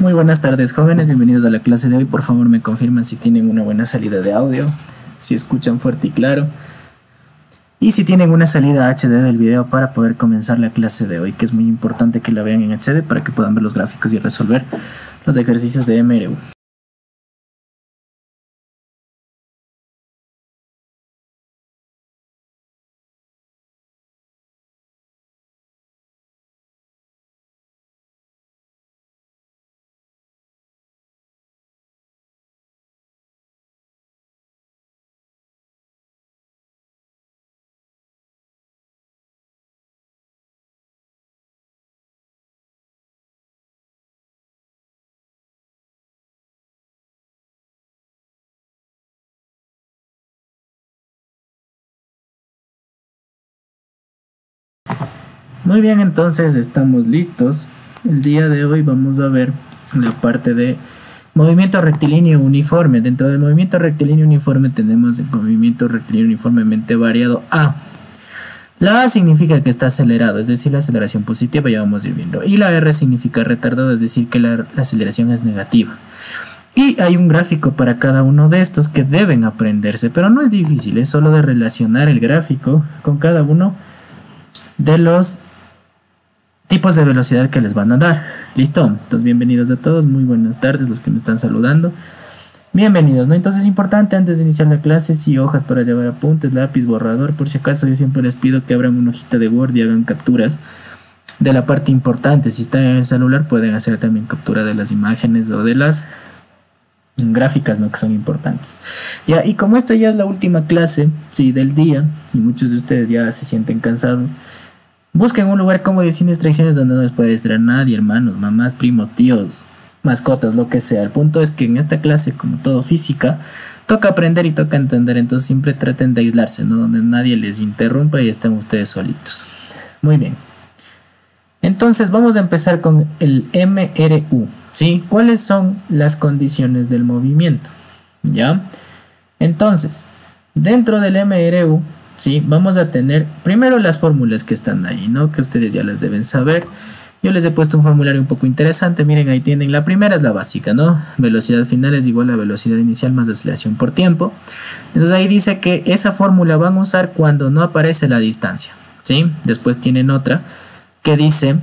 Muy buenas tardes, jóvenes, bienvenidos a la clase de hoy. Por favor me confirman si tienen una buena salida de audio, si escuchan fuerte y claro, y si tienen una salida HD del video para poder comenzar la clase de hoy, que es muy importante que la vean en HD para que puedan ver los gráficos y resolver los ejercicios de MRU. Muy bien, entonces estamos listos. El día de hoy vamos a ver la parte de movimiento rectilíneo uniforme. Dentro del movimiento rectilíneo uniforme tenemos el movimiento rectilíneo uniformemente variado A. La A significa que está acelerado, es decir, la aceleración positiva, ya vamos a ir viendo. Y la R significa retardado, es decir, que la aceleración es negativa. Y hay un gráfico para cada uno de estos que deben aprenderse, pero no es difícil, es solo de relacionar el gráfico con cada uno de los tipos de velocidad que les van a dar. ¿Listo? Entonces, bienvenidos a todos, muy buenas tardes los que me están saludando. Bienvenidos, ¿no? Entonces es importante antes de iniciar la clase, sí, hojas para llevar apuntes, lápiz, borrador, por si acaso yo siempre les pido que abran una hojita de Word y hagan capturas de la parte importante. Si están en el celular pueden hacer también captura de las imágenes o de las gráficas, ¿no? Que son importantes. Ya, y como esta ya es la última clase, sí, del día, y muchos de ustedes ya se sienten cansados, busquen un lugar cómodo y sin distracciones donde no les puede distraer nadie, hermanos, mamás, primos, tíos, mascotas, lo que sea. El punto es que en esta clase, como todo física, toca aprender y toca entender, entonces siempre traten de aislarse, ¿no? Donde nadie les interrumpa y estén ustedes solitos. Muy bien. Entonces vamos a empezar con el MRU, ¿sí? ¿Cuáles son las condiciones del movimiento? ¿Ya? Entonces, dentro del MRU, sí, vamos a tener primero las fórmulas que están ahí, ¿no? Que ustedes ya las deben saber. Yo les he puesto un formulario un poco interesante. Miren, ahí tienen. La primera es la básica, ¿no? Velocidad final es igual a velocidad inicial más aceleración por tiempo. Entonces ahí dice que esa fórmula van a usar cuando no aparece la distancia, ¿sí? Después tienen otra que dice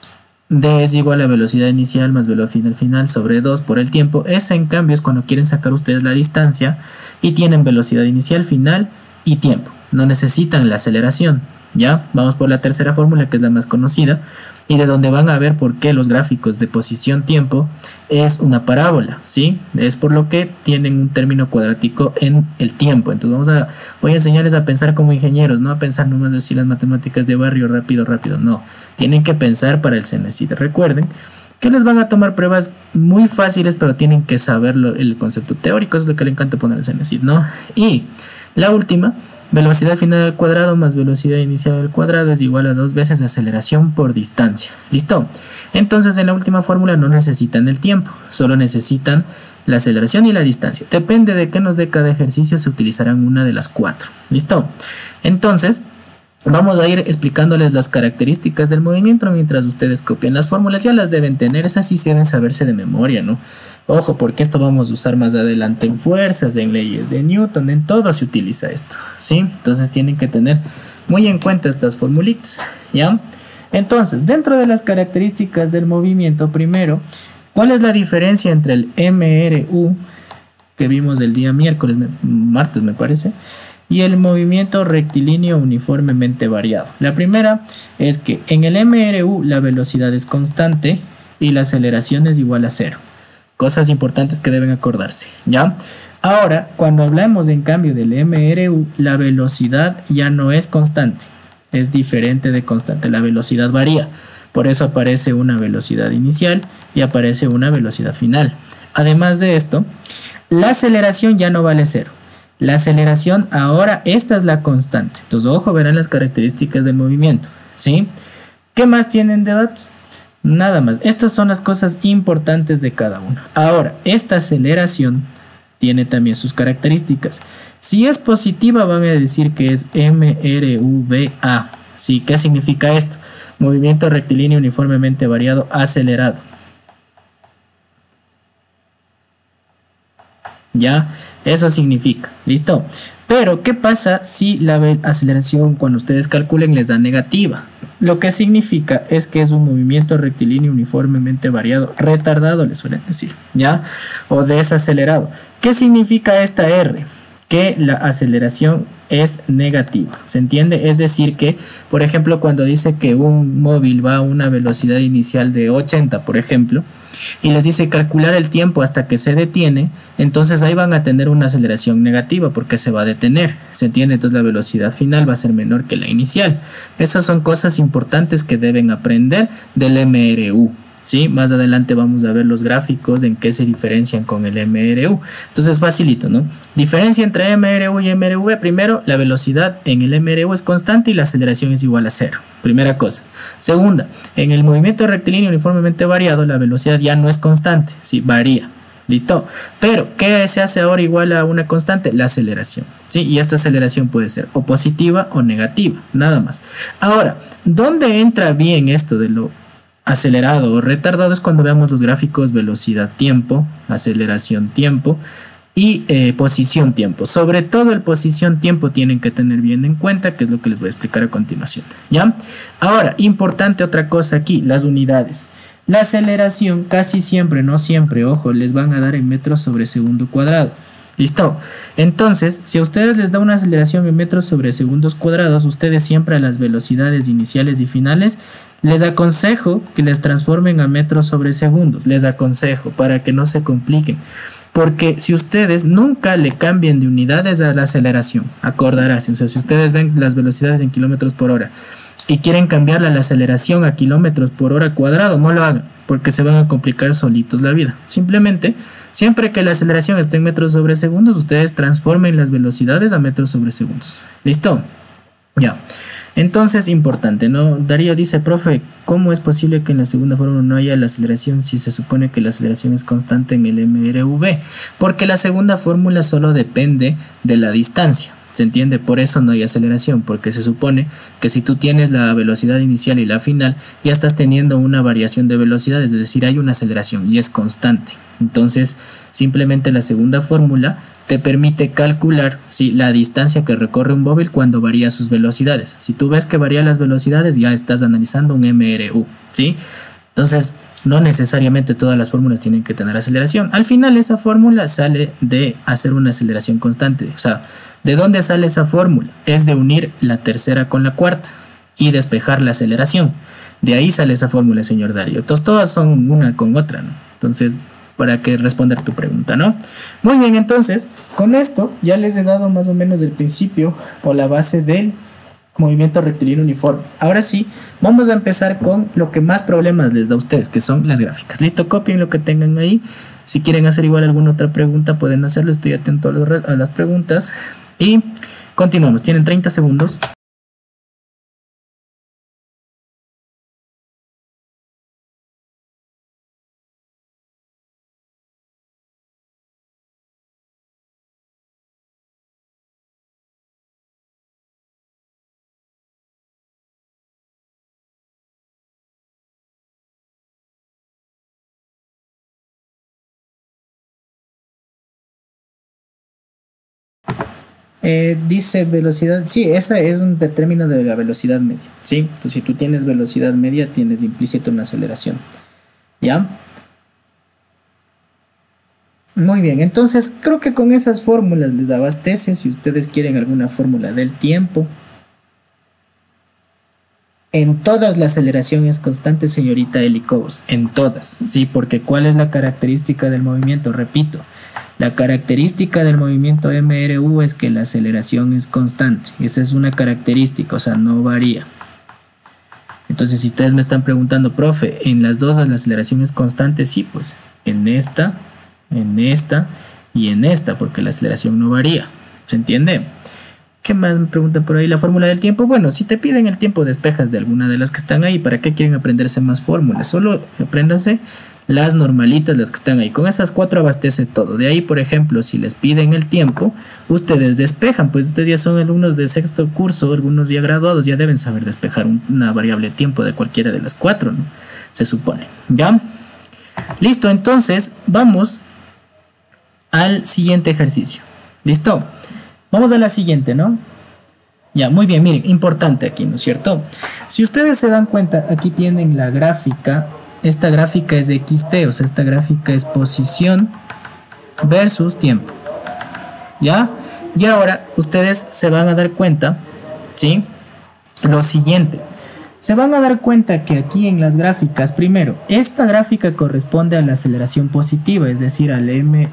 D es igual a velocidad inicial más velocidad final sobre 2 por el tiempo. Esa, en cambio, es cuando quieren sacar ustedes la distancia y tienen velocidad inicial, final y tiempo. No necesitan la aceleración, ¿ya? Vamos por la tercera fórmula, que es la más conocida y de donde van a ver por qué los gráficos de posición-tiempo es una parábola, ¿sí? Es por lo que tienen un término cuadrático en el tiempo. Entonces voy a enseñarles a pensar como ingenieros, no a pensar nomás decir las matemáticas de barrio rápido, no. Tienen que pensar para el CENESID. Recuerden que les van a tomar pruebas muy fáciles, pero tienen que saber el concepto teórico, eso es lo que le encanta poner el CENESID, ¿no? Y la última, velocidad final al cuadrado más velocidad inicial al cuadrado es igual a 2 veces aceleración por distancia. ¿Listo? Entonces en la última fórmula no necesitan el tiempo, solo necesitan la aceleración y la distancia. Depende de qué nos dé cada ejercicio, se utilizarán una de las 4. ¿Listo? Entonces vamos a ir explicándoles las características del movimiento mientras ustedes copian las fórmulas. Ya las deben tener, esas sí deben saberse de memoria, ¿no? Ojo, porque esto vamos a usar más adelante en fuerzas, en leyes de Newton, en todo se utiliza esto, ¿sí? Entonces tienen que tener muy en cuenta estas formulitas, ¿ya? Entonces, dentro de las características del movimiento, primero, ¿cuál es la diferencia entre el MRU, que vimos el día martes me parece, y el movimiento rectilíneo uniformemente variado? La primera es que en el MRU la velocidad es constante y la aceleración es igual a 0. Cosas importantes que deben acordarse, ¿ya? Ahora, cuando hablamos en cambio del MRU, la velocidad ya no es constante, es diferente de constante, la velocidad varía. Por eso aparece una velocidad inicial y aparece una velocidad final. Además de esto, la aceleración ya no vale 0. La aceleración ahora, esta es la constante. Entonces, ojo, verán las características del movimiento, ¿sí? ¿Qué más tienen de datos? Nada más, estas son las cosas importantes de cada uno. Ahora, esta aceleración tiene también sus características. Si es positiva van a decir que es MRVA. ¿Sí? ¿Qué significa esto? Movimiento rectilíneo uniformemente variado acelerado. ¿ya? Eso significa, ¿listo? Pero, ¿qué pasa si la aceleración cuando ustedes calculen les da negativa? Lo que significa es que es un movimiento rectilíneo uniformemente variado, retardado le suelen decir, ¿ya? O desacelerado. ¿Qué significa esta R? Que la aceleración es negativa, ¿se entiende? Es decir que, por ejemplo, cuando dice que un móvil va a una velocidad inicial de 80, por ejemplo, y les dice calcular el tiempo hasta que se detiene, entonces ahí van a tener una aceleración negativa porque se va a detener, ¿se entiende? Entonces la velocidad final va a ser menor que la inicial. Esas son cosas importantes que deben aprender del MRU. ¿Sí? Más adelante vamos a ver los gráficos en qué se diferencian con el MRU. Entonces facilito, ¿no? Diferencia entre MRU y MRV. Primero, la velocidad en el MRU es constante y la aceleración es igual a 0. Primera cosa. Segunda, en el movimiento rectilíneo uniformemente variado, la velocidad ya no es constante, ¿sí? Varía. ¿Listo? Pero, ¿qué se hace ahora igual a una constante? La aceleración, ¿sí? Y esta aceleración puede ser o positiva o negativa, nada más. Ahora, ¿dónde entra bien esto de lo acelerado o retardado? Es cuando veamos los gráficos velocidad-tiempo, aceleración-tiempo y posición-tiempo. Sobre todo el posición-tiempo tienen que tener bien en cuenta, que es lo que les voy a explicar a continuación, ¿ya? Ahora, importante otra cosa aquí, las unidades. La aceleración casi siempre, no siempre, ojo, les van a dar en metros sobre segundo cuadrado. ¿Listo? Entonces, si a ustedes les da una aceleración en metros sobre segundos cuadrados, ustedes siempre a las velocidades iniciales y finales les aconsejo que les transformen a metros sobre segundos. Les aconsejo para que no se compliquen. Porque si ustedes nunca le cambien de unidades a la aceleración, acordarás, o sea, si ustedes ven las velocidades en kilómetros por hora y quieren cambiarla a la aceleración a kilómetros por hora cuadrado, no lo hagan, porque se van a complicar solitos la vida. Simplemente, siempre que la aceleración esté en metros sobre segundos, ustedes transformen las velocidades a metros sobre segundos. ¿Listo? Ya. Entonces, importante, ¿no? Darío dice, profe, ¿cómo es posible que en la segunda fórmula no haya la aceleración si se supone que la aceleración es constante en el MRV? Porque la segunda fórmula solo depende de la distancia. ¿Se entiende? Por eso no hay aceleración, porque se supone que si tú tienes la velocidad inicial y la final, ya estás teniendo una variación de velocidad, es decir, hay una aceleración y es constante. Entonces, simplemente la segunda fórmula te permite calcular, ¿sí?, la distancia que recorre un móvil cuando varía sus velocidades. Si tú ves que varían las velocidades, ya estás analizando un MRU, ¿sí? Entonces, no necesariamente todas las fórmulas tienen que tener aceleración. Al final, esa fórmula sale de hacer una aceleración constante. O sea, ¿de dónde sale esa fórmula? Es de unir la tercera con la cuarta y despejar la aceleración. De ahí sale esa fórmula, señor Darío. Entonces, todas son una con otra, ¿no? Entonces, para que responder tu pregunta, ¿no? Muy bien, entonces, con esto ya les he dado más o menos el principio o la base del movimiento rectilíneo uniforme. Ahora sí, vamos a empezar con lo que más problemas les da a ustedes, que son las gráficas. Listo, copien lo que tengan ahí. Si quieren hacer igual alguna otra pregunta, pueden hacerlo. Estoy atento a las preguntas. Y continuamos. Tienen 30 segundos. Dice velocidad, sí, esa es un término de la velocidad media, ¿sí? Entonces, si tú tienes velocidad media, tienes implícito una aceleración, ¿ya? Muy bien, entonces creo que con esas fórmulas les abastece. Si ustedes quieren alguna fórmula del tiempo, en todas la aceleración es constante, señorita Eli Cobos, en todas, ¿sí? Porque ¿cuál es la característica del movimiento? Repito, la característica del movimiento MRU es que la aceleración es constante. Esa es una característica, o sea, no varía. Entonces, si ustedes me están preguntando, profe, ¿en las dos la aceleración es constante? Sí, pues en esta y en esta, porque la aceleración no varía. ¿Se entiende? ¿Qué más me preguntan por ahí? La fórmula del tiempo. Bueno, si te piden el tiempo, despejas de alguna de las que están ahí. ¿Para qué quieren aprenderse más fórmulas? Solo apréndanse las normalitas, las que están ahí. Con esas 4 abastece todo. De ahí, por ejemplo, si les piden el tiempo, ustedes despejan. Pues ustedes ya son alumnos de sexto curso, algunos ya graduados, ya deben saber despejar una variable tiempo de cualquiera de las 4, ¿no? Se supone. ¿Ya? Listo, entonces vamos al siguiente ejercicio. ¿Listo? Vamos a la siguiente, ¿no? Ya, muy bien, miren, importante aquí, ¿no es cierto? Si ustedes se dan cuenta, aquí tienen la gráfica. Esta gráfica es de XT, o sea, esta gráfica es posición versus tiempo. ¿Ya? Y ahora ustedes se van a dar cuenta, ¿sí? Lo siguiente. Se van a dar cuenta que aquí en las gráficas, primero, esta gráfica corresponde a la aceleración positiva, es decir, al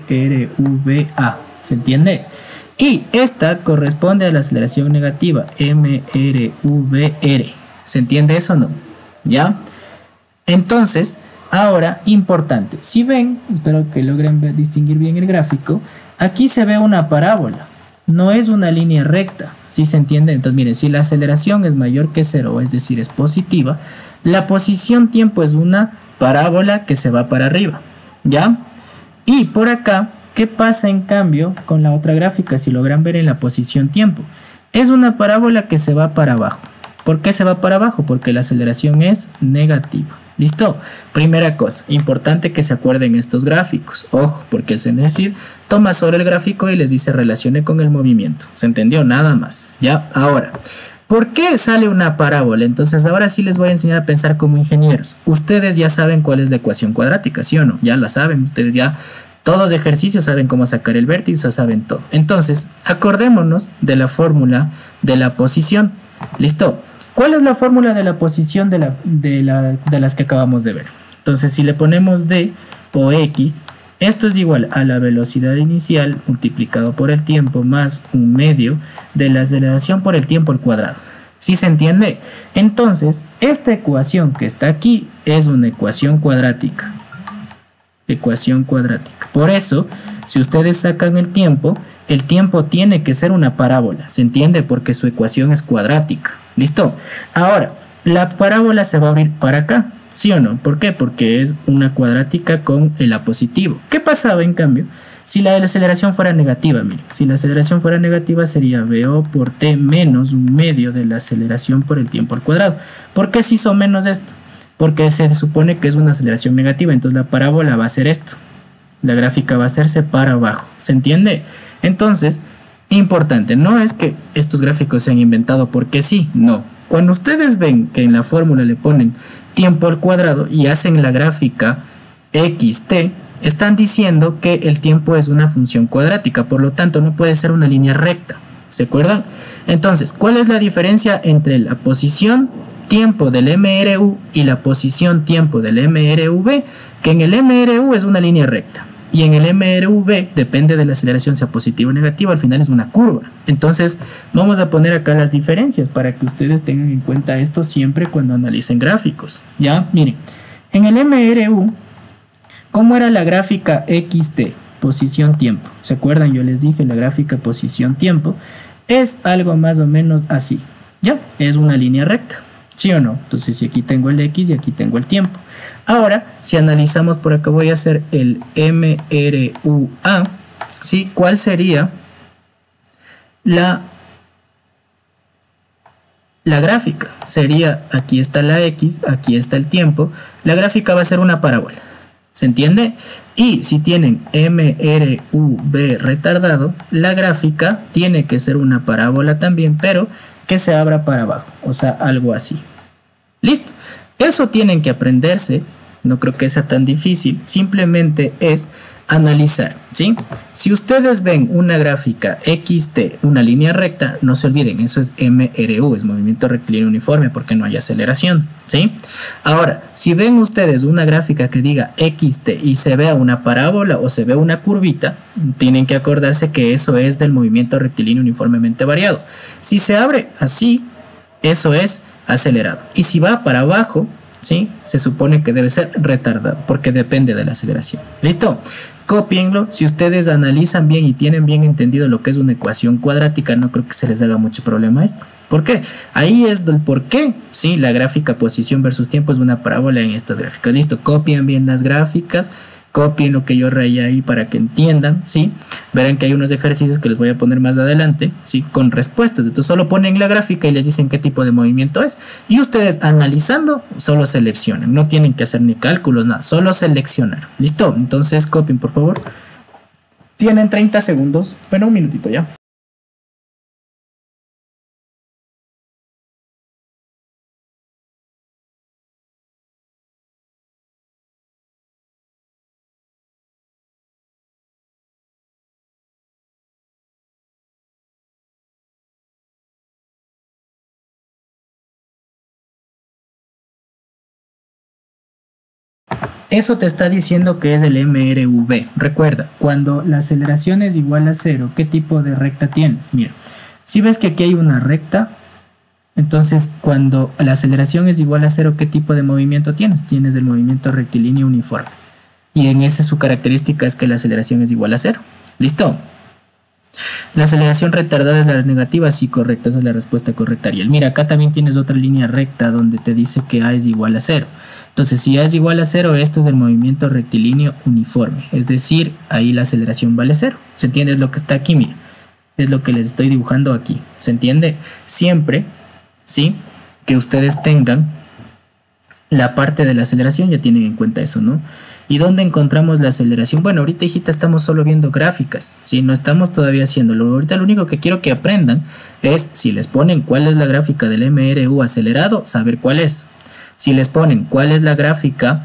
MRVA. ¿Se entiende? Y esta corresponde a la aceleración negativa, MRVR. ¿Se entiende eso o no? ¿Ya? Entonces, ahora, importante. Si ven, espero que logren distinguir bien el gráfico, aquí se ve una parábola. No es una línea recta. ¿Sí se entiende? Entonces, miren, si la aceleración es mayor que 0, es decir, es positiva, la posición tiempo es una parábola que se va para arriba. ¿Ya? Y por acá, ¿qué pasa en cambio con la otra gráfica? Si logran ver en la posición tiempo, es una parábola que se va para abajo. ¿Por qué se va para abajo? Porque la aceleración es negativa. ¿Listo? Primera cosa, importante que se acuerden estos gráficos. Ojo, porque el CNESID toma solo el gráfico y les dice relacione con el movimiento. ¿Se entendió? Nada más. ¿Ya? Ahora, ¿por qué sale una parábola? Entonces ahora sí les voy a enseñar a pensar como ingenieros. Ustedes ya saben cuál es la ecuación cuadrática, ¿sí o no? Ya la saben, ustedes ya... Todos los ejercicios saben cómo sacar el vértice, saben todo. Entonces, acordémonos de la fórmula de la posición. ¿Listo? ¿Cuál es la fórmula de la posición de las que acabamos de ver? Entonces, si le ponemos D o X, esto es igual a la velocidad inicial multiplicado por el tiempo más un medio de la aceleración por el tiempo al cuadrado. ¿Sí se entiende? Entonces, esta ecuación que está aquí es una ecuación cuadrática. Ecuación cuadrática. Por eso, si ustedes sacan el tiempo tiene que ser una parábola. ¿Se entiende? Porque su ecuación es cuadrática. ¿Listo? Ahora, la parábola se va a abrir para acá. ¿Sí o no? ¿Por qué? Porque es una cuadrática con el A positivo. ¿Qué pasaba en cambio? Si la aceleración fuera negativa, miren. Si la aceleración fuera negativa sería VO por T menos un medio de la aceleración por el tiempo al cuadrado. ¿Por qué se hizo menos esto? Porque se supone que es una aceleración negativa, entonces la parábola va a ser esto. La gráfica va a hacerse para abajo. ¿Se entiende? Entonces, importante, no es que estos gráficos se han inventado porque sí, no. Cuando ustedes ven que en la fórmula le ponen tiempo al cuadrado y hacen la gráfica XT, están diciendo que el tiempo es una función cuadrática, por lo tanto no puede ser una línea recta. ¿Se acuerdan? Entonces, ¿cuál es la diferencia entre la posición tiempo del MRU y la posición tiempo del MRV? Que en el MRU es una línea recta y en el MRV depende de la aceleración, sea positiva o negativa, al final es una curva. Entonces vamos a poner acá las diferencias para que ustedes tengan en cuenta esto siempre cuando analicen gráficos. Ya, miren, en el MRU, ¿cómo era la gráfica XT? Posición tiempo. ¿Se acuerdan? Yo les dije la gráfica posición tiempo es algo más o menos así. Ya, es una línea recta. ¿Sí o no? Entonces, si aquí tengo el X y aquí tengo el tiempo. Ahora, si analizamos por acá, voy a hacer el MRUA. ¿Sí? ¿Cuál sería la gráfica? Sería, aquí está la X, aquí está el tiempo. La gráfica va a ser una parábola. ¿Se entiende? Y si tienen MRUB retardado, la gráfica tiene que ser una parábola también, pero que se abra para abajo, o sea, algo así. ¿Listo? Eso tienen que aprenderse, no creo que sea tan difícil, simplemente es analizar, ¿sí? Si ustedes ven una gráfica XT, una línea recta, no se olviden, eso es MRU, es movimiento rectilíneo uniforme porque no hay aceleración, ¿sí? Ahora, si ven ustedes una gráfica que diga XT y se vea una parábola o se vea una curvita, tienen que acordarse que eso es del movimiento rectilíneo uniformemente variado. Si se abre así, eso es acelerado. Y si va para abajo, ¿sí? Se supone que debe ser retardado porque depende de la aceleración. ¿Listo? Cópienlo. Si ustedes analizan bien y tienen bien entendido lo que es una ecuación cuadrática, no creo que se les haga mucho problema esto. ¿Por qué? Ahí es el por qué, ¿sí? La gráfica posición versus tiempo es una parábola en estas gráficas. Listo, copien bien las gráficas, copien lo que yo rayé ahí para que entiendan, ¿sí? Verán que hay unos ejercicios que les voy a poner más adelante, ¿sí? Con respuestas. Entonces solo ponen la gráfica y les dicen qué tipo de movimiento es. Y ustedes analizando, solo seleccionan. No tienen que hacer ni cálculos, nada. Solo seleccionar. ¿Listo? Entonces copien, por favor. Tienen 30 segundos, bueno, un minutito ya. Eso te está diciendo que es el MRV. Recuerda, cuando la aceleración es igual a 0, ¿qué tipo de recta tienes? Mira, si ves que aquí hay una recta, entonces cuando la aceleración es igual a 0, ¿qué tipo de movimiento tienes? Tienes el movimiento rectilíneo uniforme. Y en esa su característica es que la aceleración es igual a 0. ¿Listo? La aceleración retardada es la negativa, sí, correcto, esa es la respuesta correcta, Ariel. Mira, acá también tienes otra línea recta donde te dice que A es igual a 0. Entonces, si A es igual a 0, esto es el movimiento rectilíneo uniforme. Es decir, ahí la aceleración vale 0. ¿Se entiende? Es lo que está aquí, mira. Es lo que les estoy dibujando aquí. ¿Se entiende? Siempre, ¿sí? Que ustedes tengan la parte de la aceleración, ya tienen en cuenta eso, ¿no? ¿Y dónde encontramos la aceleración? Bueno, ahorita, hijita, estamos solo viendo gráficas, ¿sí? No estamos todavía haciéndolo. Ahorita lo único que quiero que aprendan es, si les ponen cuál es la gráfica del MRU acelerado, saber cuál es. Si les ponen cuál es la gráfica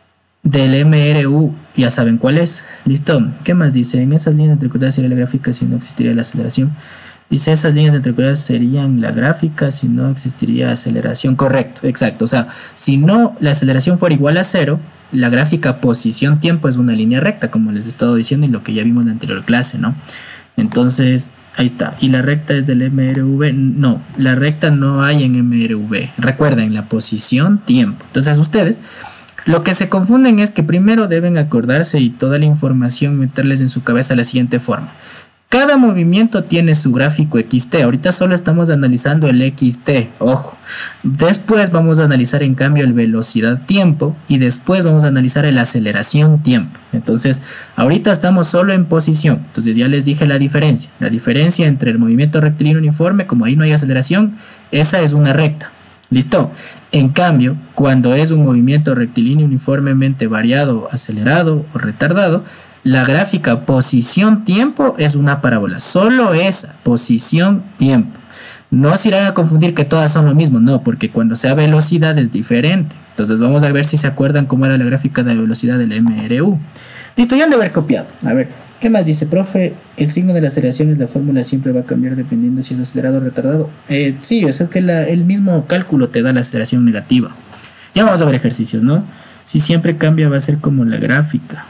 del MRU, ya saben cuál es. ¿Listo? ¿Qué más dice? En esas líneas entrecruzadas sería la gráfica si no existiría la aceleración. Dice, esas líneas entrecruzadas serían la gráfica si no existiría aceleración. Correcto, exacto. O sea, si no la aceleración fuera igual a 0, la gráfica posición-tiempo es una línea recta, como les he estado diciendo y lo que ya vimos en la anterior clase, ¿no? Entonces, ahí está. ¿Y la recta es del MRV? No, la recta no hay en MRV. Recuerden, la posición-tiempo. Entonces, ustedes lo que se confunden es que primero deben acordarse y toda la información meterles en su cabeza de la siguiente forma. Cada movimiento tiene su gráfico XT. Ahorita solo estamos analizando el XT, ojo. Después vamos a analizar en cambio el velocidad-tiempo y después vamos a analizar el aceleración-tiempo. Entonces, ahorita estamos solo en posición. Entonces ya les dije la diferencia. La diferencia entre el movimiento rectilíneo uniforme, como ahí no hay aceleración, esa es una recta. ¿Listo? En cambio, cuando es un movimiento rectilíneo uniformemente variado, acelerado o retardado, la gráfica posición-tiempo es una parábola. Solo esa, posición-tiempo. No se irán a confundir que todas son lo mismo. No, porque cuando sea velocidad es diferente. Entonces vamos a ver si se acuerdan cómo era la gráfica de velocidad del MRU. Listo, ya han de haber copiado. A ver, ¿qué más dice? Profe, el signo de la aceleración es la fórmula, siempre va a cambiar dependiendo si es acelerado o retardado. Sí, es que el mismo cálculo te da la aceleración negativa. Ya vamos a ver ejercicios, ¿no? Si siempre cambia va a ser como la gráfica.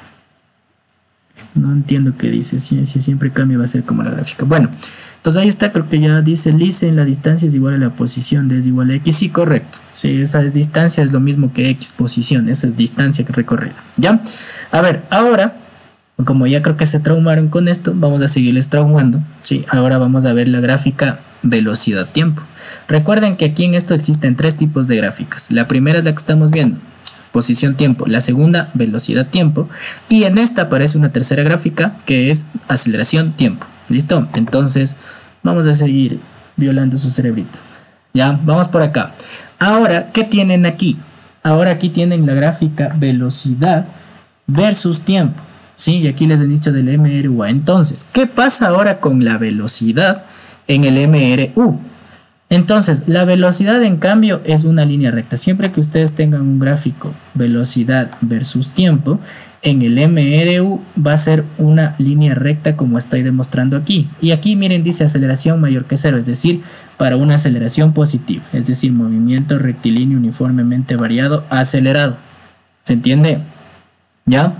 No entiendo qué dice. Si siempre cambia va a ser como la gráfica. Bueno, entonces ahí está, creo que ya dice Lice, la distancia es igual a la posición, D es igual a X. Sí, correcto. Sí, esa distancia es lo mismo que X posición. Esa es distancia recorrida. ¿Ya? A ver, ahora, como ya creo que se traumaron con esto, vamos a seguirles traumando. Sí, ahora vamos a ver la gráfica velocidad-tiempo. Recuerden que aquí en esto existen tres tipos de gráficas. La primera es la que estamos viendo, posición-tiempo. La segunda, velocidad-tiempo. Y en esta aparece una tercera gráfica que es aceleración-tiempo. ¿Listo? Entonces, vamos a seguir violando su cerebrito. Ya, vamos por acá. Ahora, ¿qué tienen aquí? Ahora aquí tienen la gráfica velocidad versus tiempo. Sí, y aquí les he dicho del MRU. Entonces, ¿qué pasa ahora con la velocidad en el MRU? Entonces, la velocidad en cambio es una línea recta. Siempre que ustedes tengan un gráfico velocidad versus tiempo, en el MRU va a ser una línea recta como estoy demostrando aquí. Y aquí miren, dice aceleración mayor que 0, es decir, para una aceleración positiva. Es decir, movimiento rectilíneo uniformemente variado acelerado. ¿Se entiende? ¿Ya?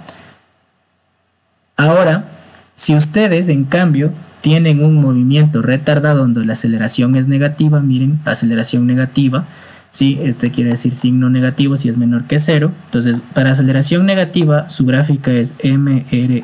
Ahora, si ustedes en cambio tienen un movimiento retardado donde la aceleración es negativa, miren, aceleración negativa, ¿sí? Este quiere decir signo negativo si es menor que 0. Entonces, para aceleración negativa, su gráfica es MRUBR,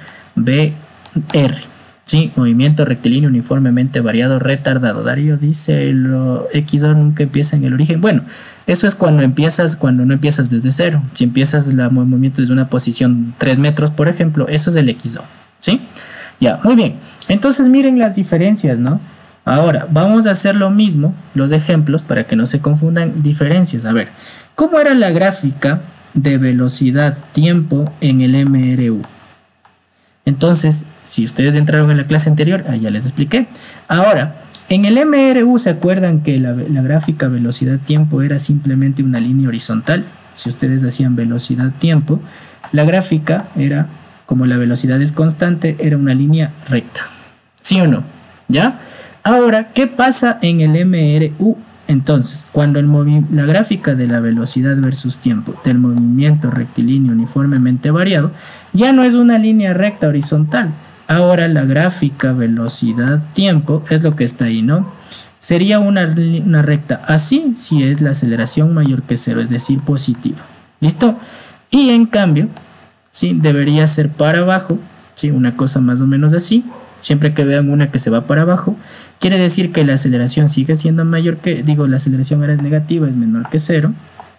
¿sí? Movimiento rectilíneo uniformemente variado retardado. Darío dice, lo XO nunca empieza en el origen. Bueno, eso es cuando no empiezas desde 0. Si empiezas el movimiento desde una posición 3 metros, por ejemplo, eso es el XO, ¿sí? Ya, muy bien. Entonces miren las diferencias, ¿no? Ahora, vamos a hacer lo mismo, los ejemplos, para que no se confundan diferencias. A ver, ¿cómo era la gráfica de velocidad-tiempo en el MRU? Entonces, si ustedes entraron en la clase anterior, ya les expliqué. Ahora, en el MRU, ¿se acuerdan que la gráfica velocidad-tiempo era simplemente una línea horizontal? Si ustedes hacían velocidad-tiempo, la gráfica era, como la velocidad es constante, era una línea recta. ¿Sí o no? ¿Ya? Ahora, ¿qué pasa en el MRU? Entonces, cuando la gráfica de la velocidad versus tiempo del movimiento rectilíneo uniformemente variado ya no es una línea recta horizontal. Ahora la gráfica velocidad-tiempo es lo que está ahí, ¿no? Sería una recta así si es la aceleración mayor que cero, es decir, positiva. ¿Listo? Y en cambio, ¿sí? Debería ser para abajo, ¿sí? Una cosa más o menos así. Siempre que vean una que se va para abajo, quiere decir que la aceleración sigue siendo mayor que, la aceleración ahora es negativa, es menor que cero.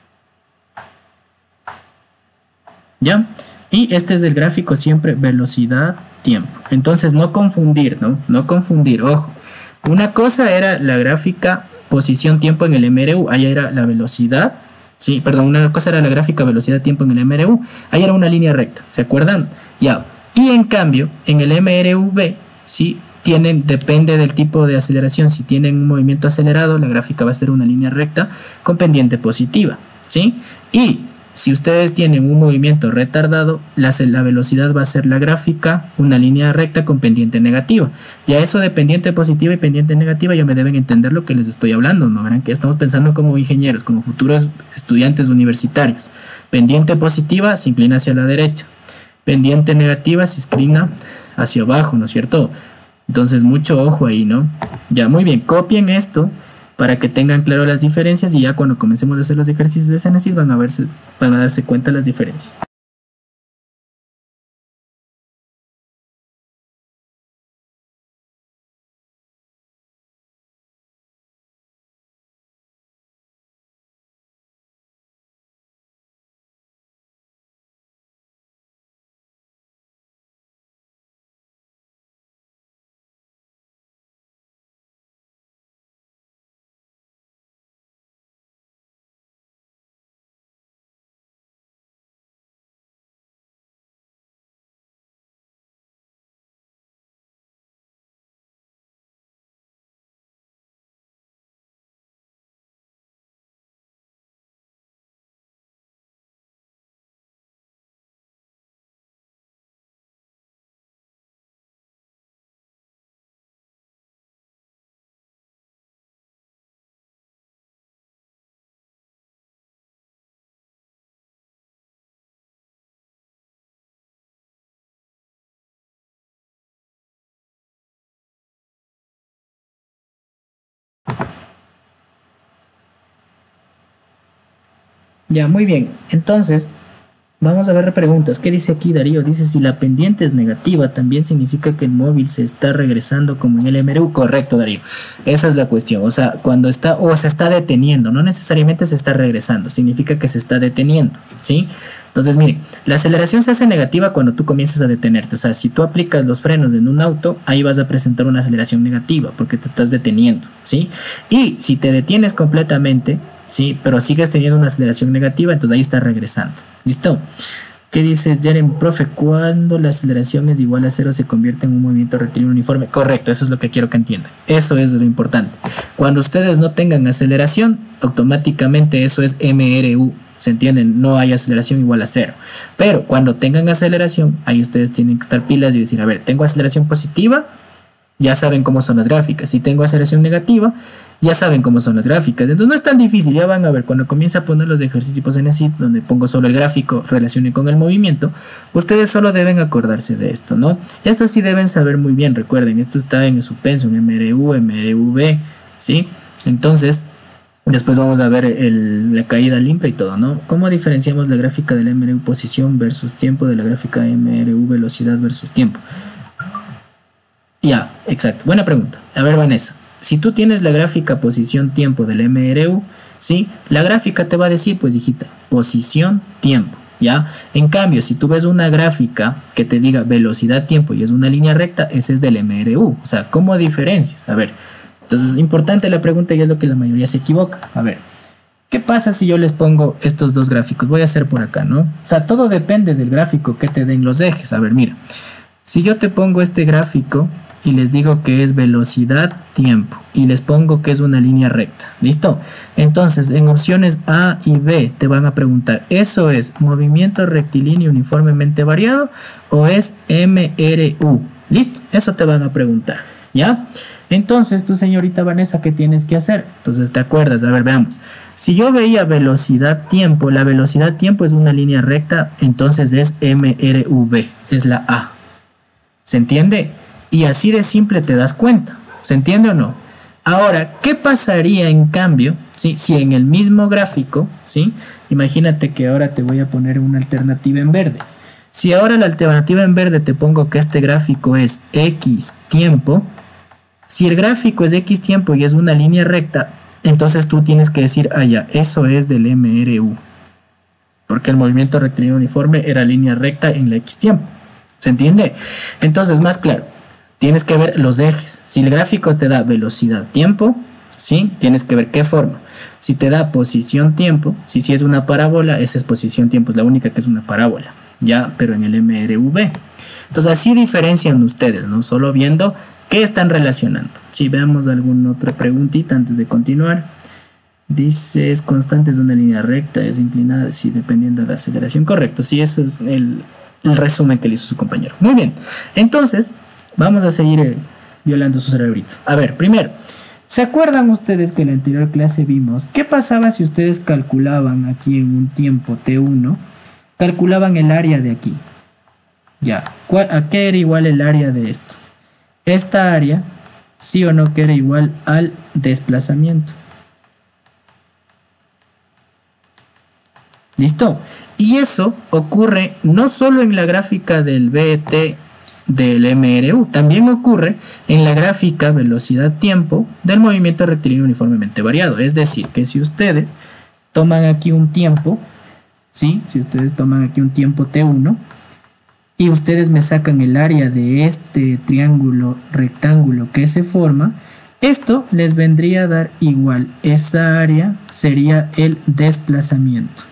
¿Ya? Y este es el gráfico siempre velocidad-tiempo. Entonces no confundir, ¿no? No confundir, ojo. Una cosa era la gráfica posición-tiempo en el MRU, ahí era la velocidad. Sí, perdón, una cosa era la gráfica velocidad-tiempo en el MRU, ahí era una línea recta, ¿se acuerdan? Ya. Y en cambio, en el MRV, ¿sí? Depende del tipo de aceleración. Si tienen un movimiento acelerado, la gráfica va a ser una línea recta con pendiente positiva, ¿sí? Y si ustedes tienen un movimiento retardado, la velocidad va a ser la gráfica, una línea recta con pendiente negativa. Ya eso de pendiente positiva y pendiente negativa ya me deben entender lo que les estoy hablando, ¿no? Verán que estamos pensando como ingenieros, como futuros estudiantes universitarios. Pendiente positiva se inclina hacia la derecha. Pendiente negativa se inclina hacia abajo, ¿no es cierto? Entonces mucho ojo ahí, ¿no? Ya, muy bien, copien esto para que tengan claro las diferencias y ya cuando comencemos a hacer los ejercicios de Génesis van a darse cuenta de las diferencias. Ya, muy bien. Entonces, vamos a ver preguntas. ¿Qué dice aquí Darío? Dice, si la pendiente es negativa, ¿también significa que el móvil se está regresando como en el MRU? Correcto, Darío. Esa es la cuestión. O sea, cuando está o se está deteniendo, no necesariamente se está regresando, significa que se está deteniendo, ¿sí? Entonces, mire, la aceleración se hace negativa cuando tú comienzas a detenerte. O sea, si tú aplicas los frenos en un auto, ahí vas a presentar una aceleración negativa porque te estás deteniendo, ¿sí? Y si te detienes completamente, ¿sí? Pero sigues teniendo una aceleración negativa, entonces ahí está regresando. ¿Listo? ¿Qué dice Jeren, profe? Cuando la aceleración es igual a cero se convierte en un movimiento rectilíneo uniforme. Correcto, eso es lo que quiero que entiendan. Eso es lo importante. Cuando ustedes no tengan aceleración, automáticamente eso es MRU. ¿Se entienden? No hay aceleración igual a cero. Pero cuando tengan aceleración, ahí ustedes tienen que estar pilas y decir, a ver, tengo aceleración positiva, ya saben cómo son las gráficas. Si tengo aceleración negativa, ya saben cómo son las gráficas. Entonces no es tan difícil, ya van a ver. Cuando comienza a poner los ejercicios en el sitio, donde pongo solo el gráfico, relacione con el movimiento, ustedes solo deben acordarse de esto, ¿no? Esto sí deben saber muy bien, recuerden, esto está en su pensum, MRU, MRV, ¿sí? Entonces, después vamos a ver la caída limpia y todo, ¿no? ¿Cómo diferenciamos la gráfica del MRU posición versus tiempo de la gráfica MRU velocidad versus tiempo? Ya, exacto. Buena pregunta. A ver, Vanessa, si tú tienes la gráfica posición-tiempo del MRU, ¿sí? La gráfica te va a decir, pues, hijita, posición-tiempo, ¿ya? En cambio, si tú ves una gráfica que te diga velocidad-tiempo y es una línea recta, ese es del MRU. O sea, ¿cómo diferencias? A ver, entonces es importante la pregunta y es lo que la mayoría se equivoca. A ver, ¿qué pasa si yo les pongo estos dos gráficos? Voy a hacer por acá, ¿no? O sea, todo depende del gráfico que te den los ejes. A ver, mira. Si yo te pongo este gráfico y les digo que es velocidad, tiempo, y les pongo que es una línea recta, ¿listo? Entonces, en opciones A y B te van a preguntar, ¿eso es movimiento rectilíneo uniformemente variado o es MRU? ¿Listo? Eso te van a preguntar, ¿ya? Entonces, tú, señorita Vanessa, ¿qué tienes que hacer? Entonces, ¿te acuerdas? A ver, veamos. Si yo veía velocidad-tiempo, la velocidad-tiempo es una línea recta, entonces es MRV, es la A. ¿Se entiende? Y así de simple te das cuenta. ¿Se entiende o no? Ahora, ¿qué pasaría en cambio si en el mismo gráfico, ¿sí? Imagínate que ahora te voy a poner una alternativa en verde. Si ahora la alternativa en verde te pongo que este gráfico es X tiempo, si el gráfico es X tiempo y es una línea recta, entonces tú tienes que decir, ah, ya, eso es del MRU. Porque el movimiento rectilíneo uniforme era línea recta en la X tiempo. ¿Se entiende? Entonces, más claro, tienes que ver los ejes. Si el gráfico te da velocidad, tiempo, ¿sí? Tienes que ver qué forma. Si te da posición, tiempo, si es una parábola, esa es posición, tiempo, es la única que es una parábola, ya, pero en el MRV. Entonces, así diferencian ustedes, ¿no? Solo viendo qué están relacionando. Si veamos alguna otra preguntita antes de continuar. Dice, es constante, es una línea recta, es inclinada, sí, dependiendo de la aceleración. Correcto, sí, eso es el resumen que le hizo su compañero. Muy bien, entonces vamos a seguir violando su cerebrito. A ver, primero, ¿se acuerdan ustedes que en la anterior clase vimos qué pasaba si ustedes calculaban aquí en un tiempo T1, calculaban el área de aquí? Ya, ¿a qué era igual el área de esto? Esta área, sí o no, que era igual al desplazamiento. ¿Listo? Y eso ocurre no solo en la gráfica del BT del MRU, también ocurre en la gráfica velocidad-tiempo del movimiento rectilíneo uniformemente variado. Es decir, que si ustedes toman aquí un tiempo, ¿sí? Si ustedes toman aquí un tiempo T1 y ustedes me sacan el área de este triángulo rectángulo que se forma, esto les vendría a dar igual. Esta área sería el desplazamiento.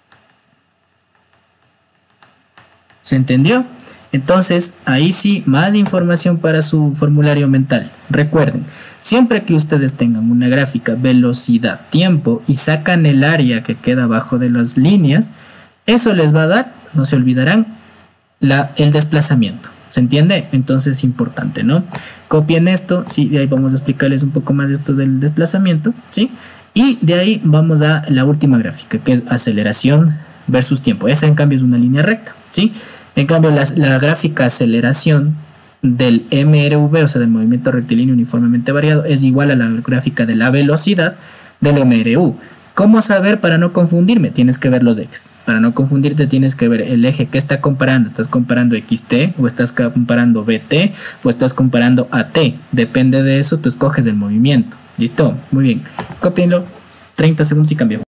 ¿Se entendió? Entonces, ahí sí, más información para su formulario mental. Recuerden, siempre que ustedes tengan una gráfica velocidad, tiempo y sacan el área que queda abajo de las líneas, eso les va a dar, no se olvidarán, el desplazamiento. ¿Se entiende? Entonces es importante, ¿no? Copien esto, sí, de ahí vamos a explicarles un poco más de esto del desplazamiento, ¿sí? Y de ahí vamos a la última gráfica, que es aceleración versus tiempo. Esa en cambio es una línea recta, ¿sí? En cambio la gráfica aceleración del MRV, o sea del movimiento rectilíneo uniformemente variado, es igual a la gráfica de la velocidad del MRU. ¿Cómo saber para no confundirme? Tienes que ver los ejes. Para no confundirte tienes que ver el eje que está comparando. ¿Estás comparando XT o estás comparando BT o estás comparando AT? Depende de eso, tú escoges el movimiento. ¿Listo? Muy bien. Cópienlo. 30 segundos y cambio.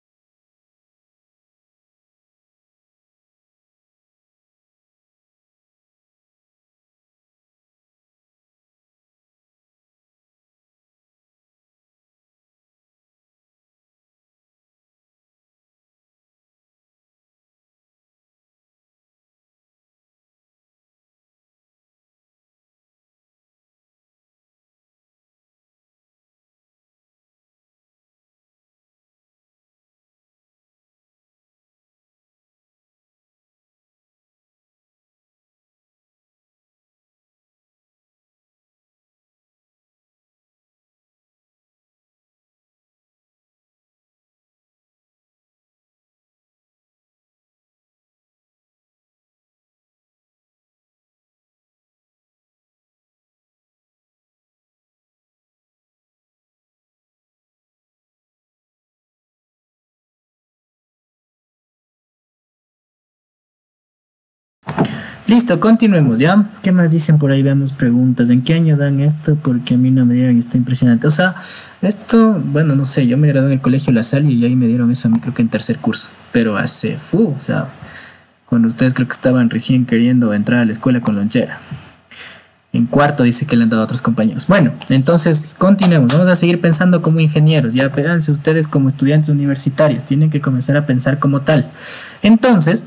Listo, continuemos, ¿ya? ¿Qué más dicen por ahí? Veamos preguntas. ¿En qué año dan esto? Porque a mí no me dieron, está impresionante. O sea, esto, bueno, no sé, yo me gradué en el colegio La Salle y ahí me dieron eso a mí creo que en tercer curso. Pero hace, o sea, cuando ustedes creo que estaban recién queriendo entrar a la escuela con lonchera. En cuarto dice que le han dado a otros compañeros. Bueno, entonces continuemos. Vamos a seguir pensando como ingenieros. Ya péganse ustedes como estudiantes universitarios. Tienen que comenzar a pensar como tal. Entonces,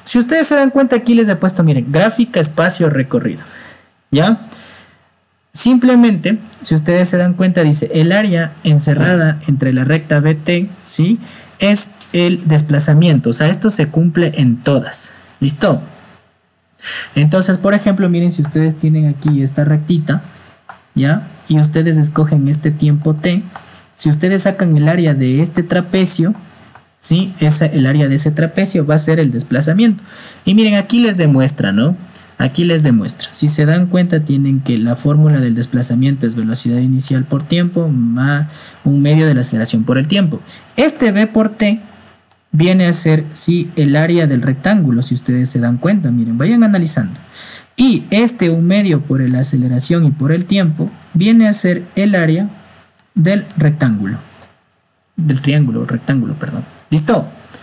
Si ustedes se dan cuenta, aquí les he puesto, miren, gráfica, espacio, recorrido. ¿Ya? Simplemente, si ustedes se dan cuenta, dice el área encerrada entre la recta BT, ¿sí? Es el desplazamiento, o sea, esto se cumple en todas. ¿Listo? Entonces, por ejemplo, miren, si ustedes tienen aquí esta rectita, ¿ya? Y ustedes escogen este tiempo T, si ustedes sacan el área de este trapecio, ¿sí? El área de ese trapecio va a ser el desplazamiento. Y miren, aquí les demuestra, ¿no? Aquí les demuestra. Si se dan cuenta, tienen que la fórmula del desplazamiento es velocidad inicial por tiempo más un medio de la aceleración por el tiempo. Este V por T viene a ser, sí, el área del rectángulo, si ustedes se dan cuenta. Miren, vayan analizando. Y este un medio por la aceleración y por el tiempo viene a ser el área del rectángulo. Del triángulo, rectángulo, perdón. ¿Listo?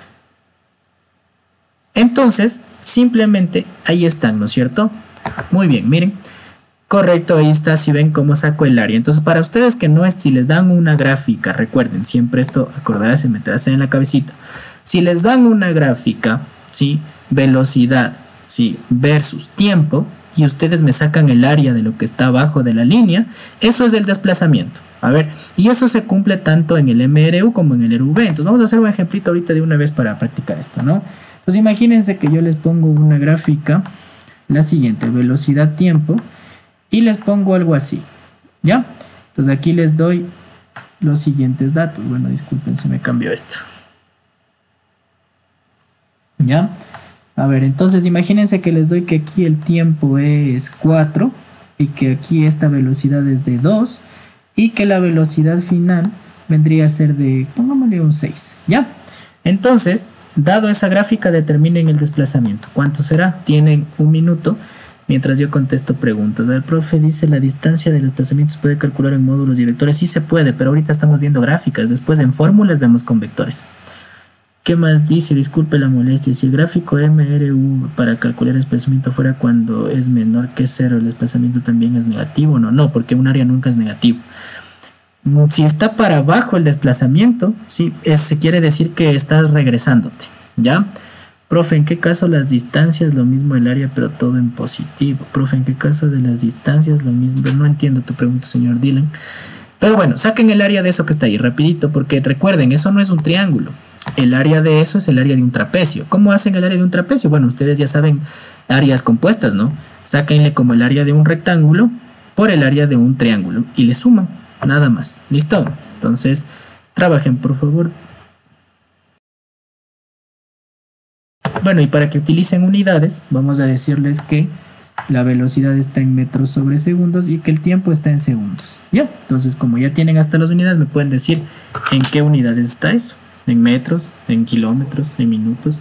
Entonces, simplemente ahí están, ¿no es cierto? Muy bien, miren. Correcto, ahí está, si ven cómo saco el área. Entonces, para ustedes que no es, si les dan una gráfica, recuerden, siempre esto, acordarse, meterse en la cabecita. Si les dan una gráfica, ¿sí? Velocidad, ¿sí? Versus tiempo, y ustedes me sacan el área de lo que está abajo de la línea, eso es el desplazamiento. A ver, y eso se cumple tanto en el MRU como en el RV. Entonces, vamos a hacer un ejemplito ahorita de una vez para practicar esto, ¿no? Pues imagínense que yo les pongo una gráfica, la siguiente, velocidad, tiempo, y les pongo algo así, ¿ya? Entonces aquí les doy los siguientes datos. Bueno, disculpen, se me cambió esto. ¿Ya? A ver, entonces imagínense que les doy que aquí el tiempo es 4 y que aquí esta velocidad es de 2 y que la velocidad final vendría a ser de, pongámosle un 6, ¿ya? Entonces, dado esa gráfica, determinen el desplazamiento. ¿Cuánto será? Tienen un minuto mientras yo contesto preguntas. El profe dice la distancia del desplazamiento se puede calcular en módulos y vectores. Sí se puede, pero ahorita estamos viendo gráficas. Después en fórmulas vemos con vectores. ¿Qué más dice? Disculpe la molestia. Si el gráfico MRU para calcular el desplazamiento fuera cuando es menor que 0, el desplazamiento también es negativo. No, porque un área nunca es negativo. Si está para abajo el desplazamiento, ¿sí? Se quiere decir que estás regresándote, ¿ya? Profe, ¿en qué caso las distancias lo mismo el área, pero todo en positivo? Profe, ¿en qué caso de las distancias lo mismo? No entiendo tu pregunta, señor Dylan. Pero bueno, saquen el área de eso que está ahí, rapidito, porque recuerden, eso no es un triángulo. El área de eso es el área de un trapecio. ¿Cómo hacen el área de un trapecio? Bueno, ustedes ya saben áreas compuestas, ¿no? Sáquenle como el área de un rectángulo por el área de un triángulo y le suman. Nada más, ¿listo? Entonces, trabajen, por favor. Bueno, y para que utilicen unidades, vamos a decirles que la velocidad está en metros sobre segundos y que el tiempo está en segundos. ¿Ya? Entonces, como ya tienen hasta las unidades, me pueden decir en qué unidades está eso. En metros, en kilómetros, en minutos.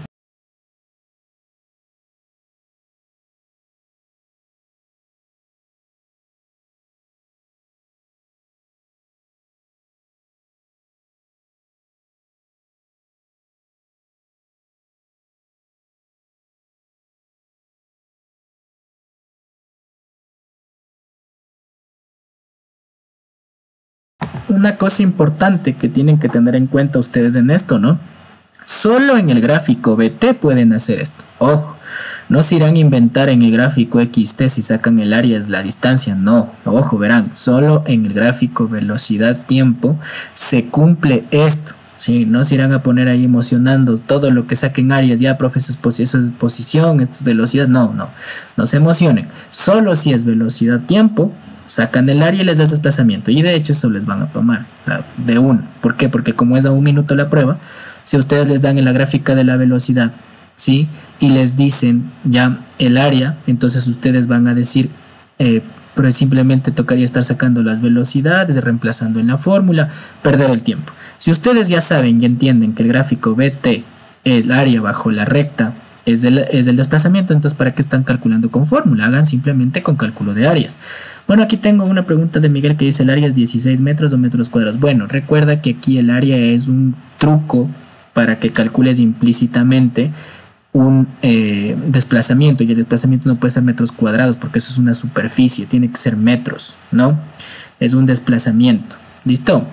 Una cosa importante que tienen que tener en cuenta ustedes en esto, ¿no? Solo en el gráfico BT pueden hacer esto. Ojo, no se irán a inventar en el gráfico XT si sacan el área es la distancia. No, ojo, verán, solo en el gráfico velocidad-tiempo se cumple esto. Sí, no se irán a poner ahí emocionando todo lo que saquen áreas, ya, profe, eso es posición, esto es velocidad. No se emocionen. Solo si es velocidad-tiempo, sacan el área y les da desplazamiento. Y de hecho eso les van a tomar, o sea, de uno. ¿Por qué? Porque como es a un minuto la prueba, si ustedes les dan en la gráfica de la velocidad, ¿sí? Y les dicen ya el área, entonces ustedes van a decir, pero simplemente tocaría estar sacando las velocidades, reemplazando en la fórmula, perder el tiempo. Si ustedes ya saben y entienden que el gráfico BT, el área bajo la recta, es el desplazamiento, entonces ¿para qué están calculando con fórmula? Hagan simplemente con cálculo de áreas. Bueno, aquí tengo una pregunta de Miguel que dice el área es 16 metros o metros cuadrados. Bueno, recuerda que aquí el área es un truco para que calcules implícitamente un desplazamiento, y el desplazamiento no puede ser metros cuadrados porque eso es una superficie, tiene que ser metros, ¿no? Es un desplazamiento, ¿listo?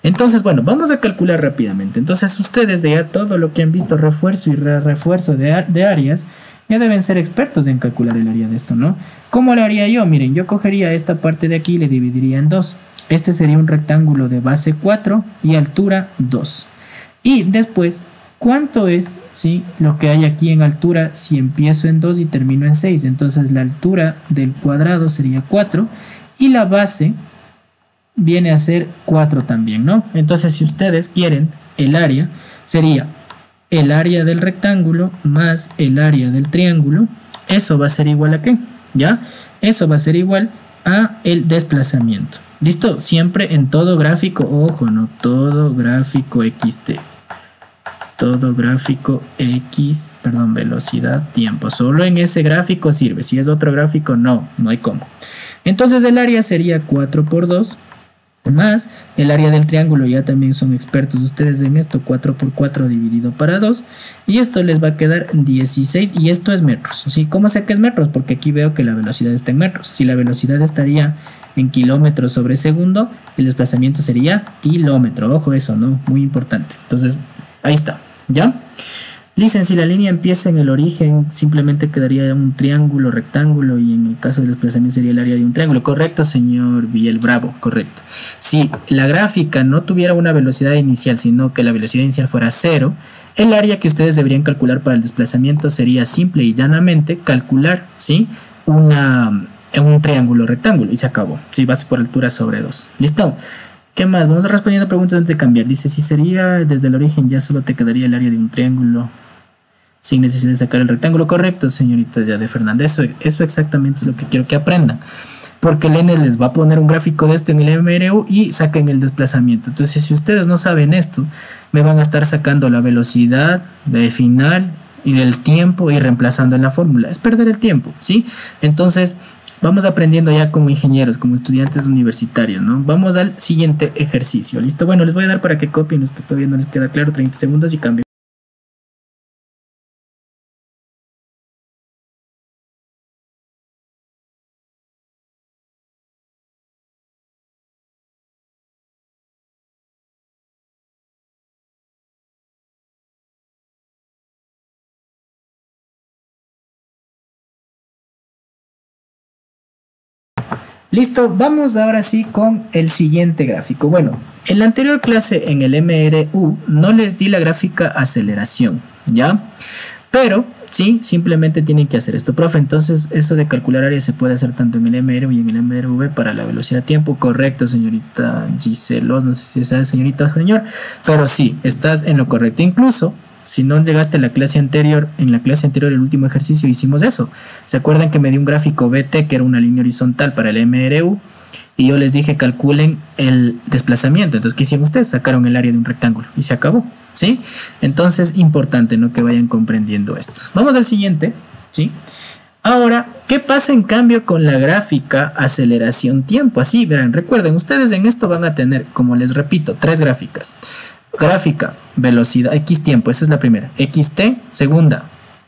Entonces, bueno, vamos a calcular rápidamente. Entonces, ustedes de ya todo lo que han visto, refuerzo y refuerzo de áreas, ya deben ser expertos en calcular el área de esto, ¿no? ¿Cómo lo haría yo? Miren, yo cogería esta parte de aquí y le dividiría en dos. Este sería un rectángulo de base 4 y altura 2. Y después, ¿cuánto es, sí, lo que hay aquí en altura si empiezo en 2 y termino en 6? Entonces, la altura del cuadrado sería 4 y la base viene a ser 4 también, ¿no? Entonces, si ustedes quieren, el área sería el área del rectángulo más el área del triángulo. Eso va a ser igual a ¿qué? ¿Ya? Eso va a ser igual a el desplazamiento. ¿Listo? Siempre en todo gráfico, ojo, no todo gráfico XT. Todo gráfico velocidad, tiempo. Solo en ese gráfico sirve. Si es otro gráfico, no hay cómo. Entonces el área sería 4 por 2 más el área del triángulo. Ya también son expertos ustedes en esto. 4 por 4 dividido para 2. Y esto les va a quedar 16. Y esto es metros. ¿Sí? ¿Cómo sé que es metros? Porque aquí veo que la velocidad está en metros. Si la velocidad estaría en kilómetros sobre segundo, el desplazamiento sería kilómetro. Ojo eso, ¿no? Muy importante. Entonces, ahí está. ¿Ya? Dicen, si la línea empieza en el origen, simplemente quedaría un triángulo, rectángulo, y en el caso del desplazamiento sería el área de un triángulo. Correcto, señor Villel, bravo, correcto. Si la gráfica no tuviera una velocidad inicial, sino que la velocidad inicial fuera 0, el área que ustedes deberían calcular para el desplazamiento sería simple y llanamente calcular, ¿sí? Un triángulo, rectángulo, y se acabó. Sí, base por altura sobre 2. ¿Listo? ¿Qué más? Vamos respondiendo preguntas antes de cambiar. Dice, si sería desde el origen, ya solo te quedaría el área de un triángulo sin necesidad de sacar el rectángulo. Correcto, señorita de Fernández. Eso exactamente es lo que quiero que aprendan. Porque el N les va a poner un gráfico de esto en el MRU y saquen el desplazamiento. Entonces, si ustedes no saben esto, me van a estar sacando la velocidad de final y el tiempo y reemplazando en la fórmula. Es perder el tiempo, ¿sí? Entonces, vamos aprendiendo ya como ingenieros, como estudiantes universitarios, ¿no? Vamos al siguiente ejercicio, ¿listo? Bueno, les voy a dar para que copien los que todavía no les queda claro, 30 segundos y cambio. Listo, vamos ahora sí con el siguiente gráfico. Bueno, en la anterior clase en el MRU no les di la gráfica aceleración, ¿ya? Pero sí, simplemente tienen que hacer esto, profe. Entonces eso de calcular área se puede hacer tanto en el MRU y en el MRV para la velocidad de tiempo. Correcto, señorita Giselo, no sé si sabe, señorita o señor, pero sí, estás en lo correcto. Incluso si no llegaste a la clase anterior, en la clase anterior, el último ejercicio, hicimos eso. ¿Se acuerdan que me dio un gráfico BT, que era una línea horizontal para el MRU? Y yo les dije, calculen el desplazamiento. Entonces, ¿qué hicieron ustedes? Sacaron el área de un rectángulo y se acabó, ¿sí? Entonces, importante, ¿no? Que vayan comprendiendo esto. Vamos al siguiente, ¿sí? Ahora, ¿qué pasa en cambio con la gráfica aceleración-tiempo? Así, verán, recuerden, ustedes en esto van a tener, como les repito, 3 gráficas. Gráfica, velocidad, X tiempo, esa es la primera. XT, segunda,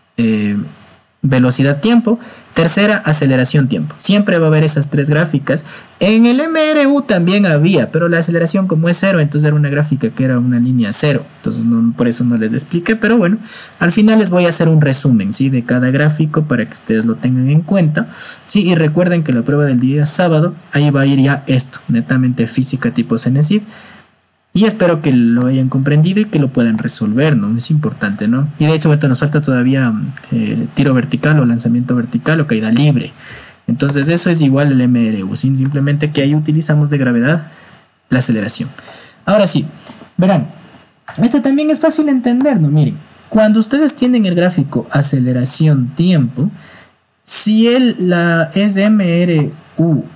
velocidad tiempo. Tercera, aceleración tiempo. Siempre va a haber esas 3 gráficas. En el MRU también había, pero la aceleración como es 0, entonces era una gráfica que era una línea 0. Entonces por eso no les expliqué, pero bueno, al final les voy a hacer un resumen, ¿sí? De cada gráfico para que ustedes lo tengan en cuenta, ¿sí? Y recuerden que la prueba del día sábado, ahí va a ir ya esto, netamente física tipo CENESID. Y espero que lo hayan comprendido y que lo puedan resolver, ¿no? Es importante, ¿no? Y de hecho, ahorita nos falta todavía tiro vertical o lanzamiento vertical o caída libre. Entonces, eso es igual al MRU, ¿sí? Simplemente que ahí utilizamos de gravedad la aceleración. Ahora sí, verán, esto también es fácil de entender, ¿no? Miren, cuando ustedes tienen el gráfico aceleración-tiempo, si es MRU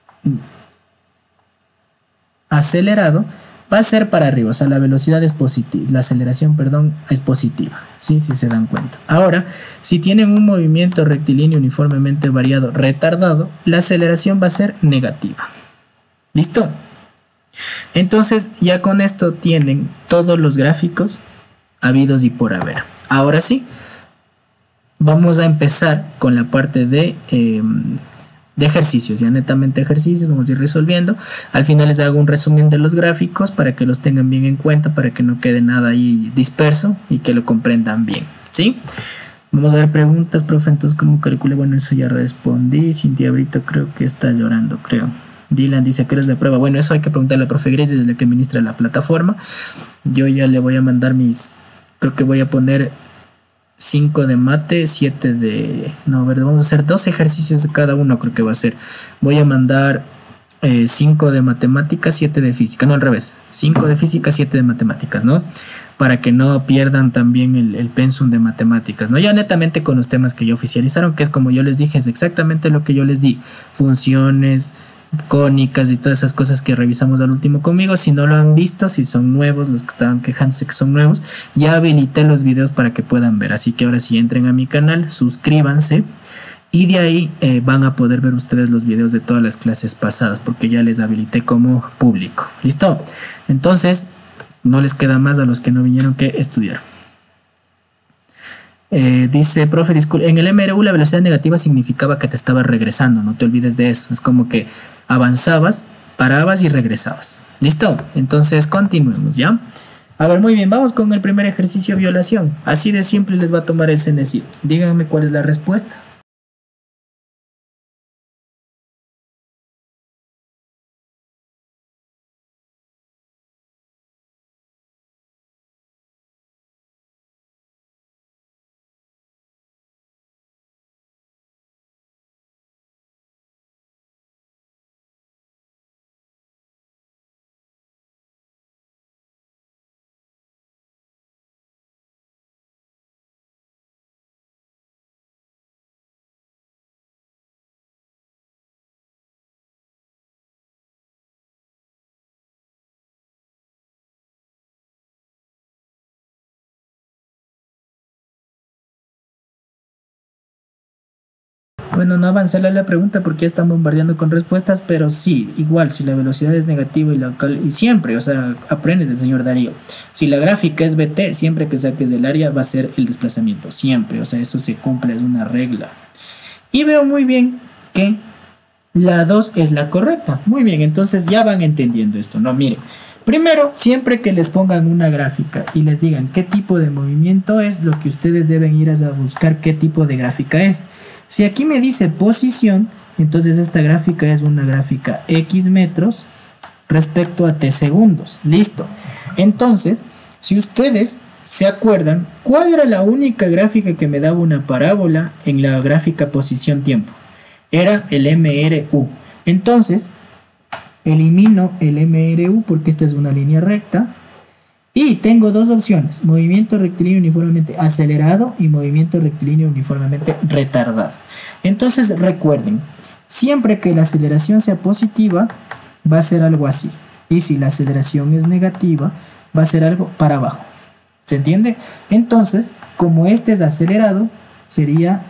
acelerado, va a ser para arriba, o sea, la velocidad es positiva, la aceleración, perdón, es positiva, ¿sí? Si se dan cuenta. Ahora, si tienen un movimiento rectilíneo uniformemente variado retardado, la aceleración va a ser negativa. ¿Listo? Entonces, ya con esto tienen todos los gráficos habidos y por haber. Ahora sí, vamos a empezar con la parte de de ejercicios, ya netamente ejercicios, vamos a ir resolviendo. Al final les hago un resumen de los gráficos para que los tengan bien en cuenta, para que no quede nada ahí disperso y que lo comprendan bien, ¿sí? Vamos a ver preguntas, profe, entonces ¿cómo calculé? Bueno, eso ya respondí. Cintia Brito creo que está llorando, creo. Dylan dice que eres la prueba. Bueno, eso hay que preguntarle a profe Gris desde la que administra la plataforma. Yo ya le voy a mandar creo que voy a poner 5 de mate, 7 de... No, a ver, vamos a hacer 2 ejercicios de cada uno, creo que va a ser. Voy a mandar 5 de matemáticas, 7 de física. No, al revés. 5 de física, 7 de matemáticas, ¿no? Para que no pierdan también el pensum de matemáticas, ¿no? Ya netamente con los temas que ya oficializaron, que es como yo les dije, es exactamente lo que yo les di. Funciones cónicas y todas esas cosas que revisamos al último conmigo. Si no lo han visto, si son nuevos, los que estaban quejándose que son nuevos, ya habilité los videos para que puedan ver. Así que ahora sí, entren a mi canal, suscríbanse y de ahí van a poder ver ustedes los videos de todas las clases pasadas, porque ya les habilité como público. ¿Listo? Entonces no les queda más a los que no vinieron que estudiar. Dice, profe, disculpe, en el MRU la velocidad negativa significaba que te estabas regresando, no te olvides de eso. Es como que avanzabas, parabas y regresabas. ¿Listo? Entonces continuemos, ¿ya? A ver, muy bien, vamos con el primer ejercicio, violación. Así de simple les va a tomar el CENESID. Díganme cuál es la respuesta. Bueno, no avanzarle la pregunta porque ya están bombardeando con respuestas, pero sí, igual, si la velocidad es negativa y siempre, o sea, aprende del señor Darío. Si la gráfica es BT, siempre que saques del área va a ser el desplazamiento, siempre, o sea, eso se cumple, es una regla. Y veo muy bien que la 2 es la correcta. Muy bien, entonces ya van entendiendo esto, ¿no? Miren, primero, siempre que les pongan una gráfica y les digan qué tipo de movimiento es, lo que ustedes deben ir a buscar qué tipo de gráfica es. Si aquí me dice posición, entonces esta gráfica es una gráfica X metros respecto a T segundos. Listo. Entonces, si ustedes se acuerdan, ¿cuál era la única gráfica que me daba una parábola en la gráfica posición-tiempo? Era el MRU. Entonces, elimino el MRU porque esta es una línea recta. Y tengo dos opciones, movimiento rectilíneo uniformemente acelerado y movimiento rectilíneo uniformemente retardado. Entonces recuerden, siempre que la aceleración sea positiva, va a ser algo así. Y si la aceleración es negativa, va a ser algo para abajo. ¿Se entiende? Entonces, como este es acelerado, sería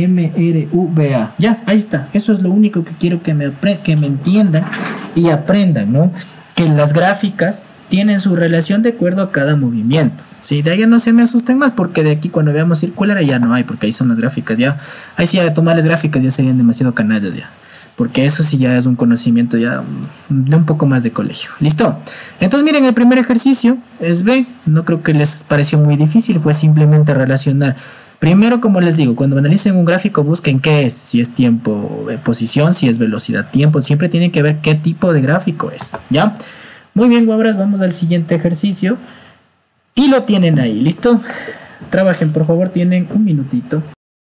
MRUBA. Ya, ahí está. Eso es lo único que quiero que me entiendan y aprendan, ¿no? Que las gráficas tienen su relación de acuerdo a cada movimiento. ¿Sí? De ahí no se me asusten más porque de aquí cuando veamos circular ya no hay, porque ahí son las gráficas ya. Ahí sí, a tomar las gráficas ya serían demasiado canallas ya. Porque eso sí ya es un conocimiento ya de un poco más de colegio. ¿Listo? Entonces miren, el primer ejercicio es B. No creo que les pareció muy difícil, fue simplemente relacionar. Primero, como les digo, cuando analicen un gráfico busquen qué es, si es tiempo, posición, si es velocidad, tiempo. Siempre tienen que ver qué tipo de gráfico es, ¿ya? Muy bien, guabras, vamos al siguiente ejercicio. Y lo tienen ahí, ¿listo? Trabajen, por favor, tienen un minutito.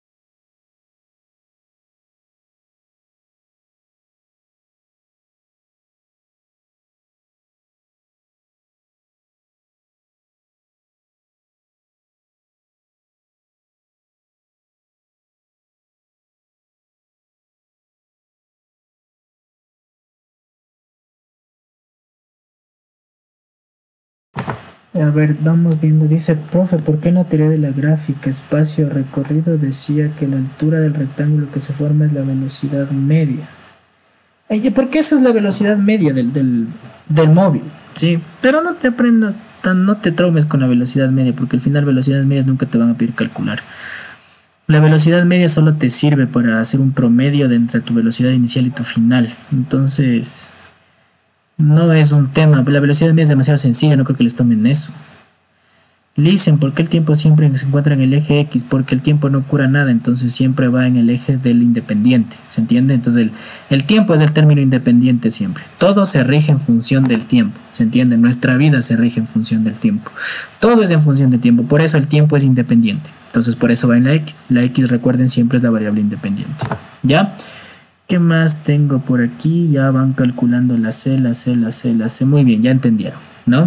A ver, vamos viendo. Dice, profe, ¿por qué en la teoría de la gráfica espacio recorrido decía que la altura del rectángulo que se forma es la velocidad media? Porque esa es la velocidad media del móvil, ¿sí? Pero no te aprendas, no te traumes con la velocidad media, porque al final velocidades medias nunca te van a pedir calcular. La velocidad media solo te sirve para hacer un promedio de entre tu velocidad inicial y tu final. Entonces, no es un tema. La velocidad media es demasiado sencilla, no creo que les tomen eso. Listen, ¿por qué el tiempo siempre se encuentra en el eje X? Porque el tiempo no cura nada, entonces siempre va en el eje del independiente, ¿se entiende? Entonces el tiempo es el término independiente siempre. Todo se rige en función del tiempo, ¿se entiende? Nuestra vida se rige en función del tiempo. Todo es en función del tiempo, por eso el tiempo es independiente. Entonces por eso va en la X. La X, recuerden, siempre es la variable independiente. ¿Ya? ¿Qué más tengo por aquí? Ya van calculando la C, la C, la C, la C. Muy bien, ya entendieron, ¿no?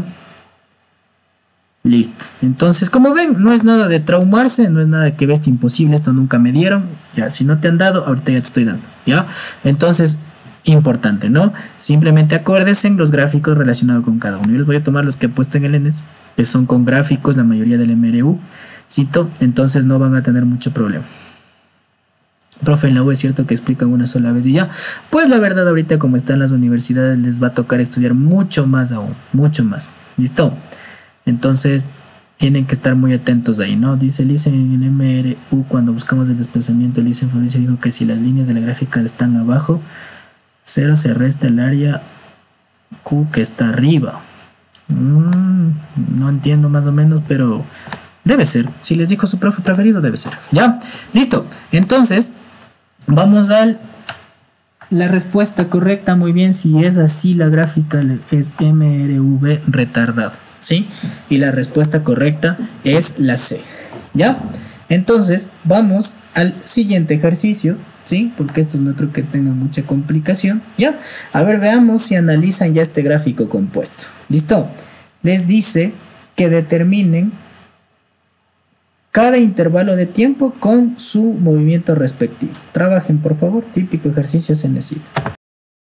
Listo. Entonces, como ven, no es nada de traumarse, no es nada de que bestia imposible, esto nunca me dieron. Ya, si no te han dado, ahorita ya te estoy dando. ¿Ya? Entonces, importante, ¿no? Simplemente acuérdense en los gráficos relacionados con cada uno. Yo les voy a tomar los que he puesto en el ENES, que son con gráficos, la mayoría del MRU. Cito, entonces no van a tener mucho problema. Profe, en la U es cierto que explican una sola vez y ya. Pues la verdad, ahorita como están las universidades, les va a tocar estudiar mucho más aún, mucho más. ¿Listo? Entonces tienen que estar muy atentos ahí, ¿no? Dice Lice en el MRU, cuando buscamos el desplazamiento, Lice Fabricio dijo que si las líneas de la gráfica están abajo, 0 se resta el área Q que está arriba. No entiendo más o menos, pero debe ser. Si les dijo su profe preferido, debe ser. ¿Ya? Listo. Entonces, vamos a la respuesta correcta. Muy bien, si es así, la gráfica es MRV retardado. ¿Sí? Y la respuesta correcta es la C. ¿Ya? Entonces, vamos al siguiente ejercicio, ¿sí? Porque estos no creo que tengan mucha complicación. ¿Ya? A ver, veamos si analizan ya este gráfico compuesto. ¿Listo? Les dice que determinen cada intervalo de tiempo con su movimiento respectivo. Trabajen, por favor. Típico ejercicio se necesita.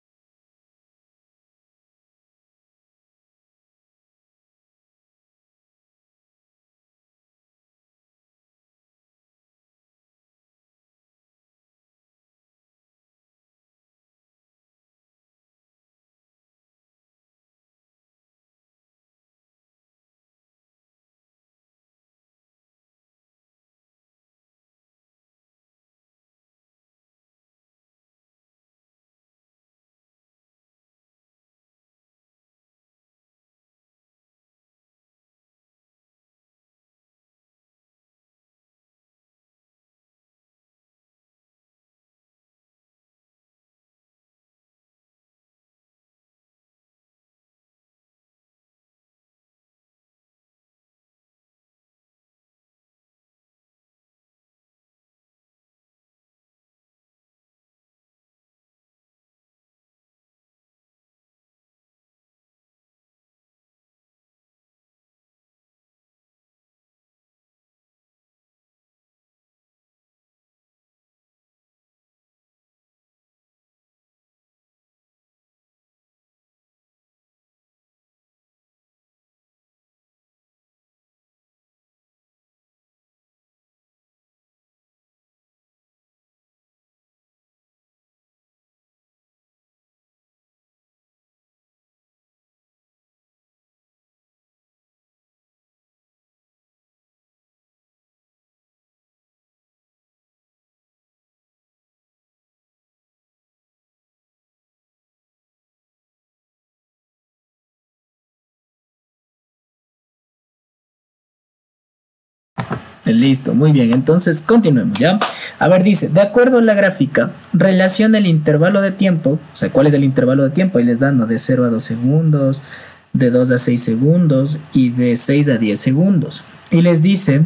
Listo, muy bien, entonces continuemos, ¿ya? A ver, dice, de acuerdo a la gráfica, relaciona el intervalo de tiempo, o sea, ¿cuál es el intervalo de tiempo? Ahí les dan, ¿no? De 0 a 2 segundos, de 2 a 6 segundos y de 6 a 10 segundos. Y les dice,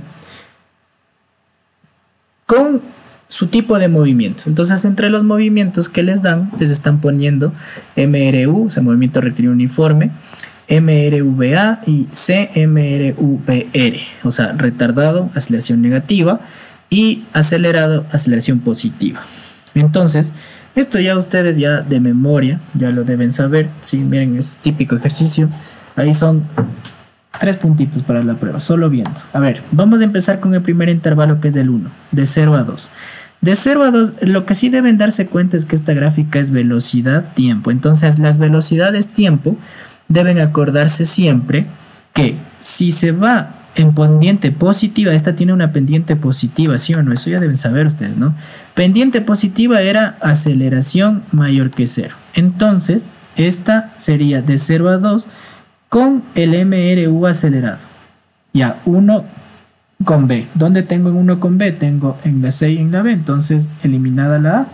con su tipo de movimiento. Entonces, entre los movimientos que les dan, les están poniendo MRU, o sea, movimiento rectilíneo uniforme, MRVA y CMRVR, o sea, retardado, aceleración negativa, y acelerado, aceleración positiva. Entonces, esto ya ustedes ya de memoria, ya lo deben saber. Sí, miren, es típico ejercicio. Ahí son 3 puntitos para la prueba, solo viendo. A ver, vamos a empezar con el primer intervalo, que es del 1, de 0 a 2. De 0 a 2, lo que sí deben darse cuenta es que esta gráfica es velocidad-tiempo. Entonces, las velocidades-tiempo deben acordarse siempre que si se va en pendiente positiva, esta tiene una pendiente positiva, ¿sí o no? Eso ya deben saber ustedes, ¿no? Pendiente positiva era aceleración mayor que cero. Entonces, esta sería de 0 a 2 con el MRU acelerado. Ya, 1 con B. ¿Dónde tengo en 1 con B? Tengo en la C y en la B, entonces eliminada la A.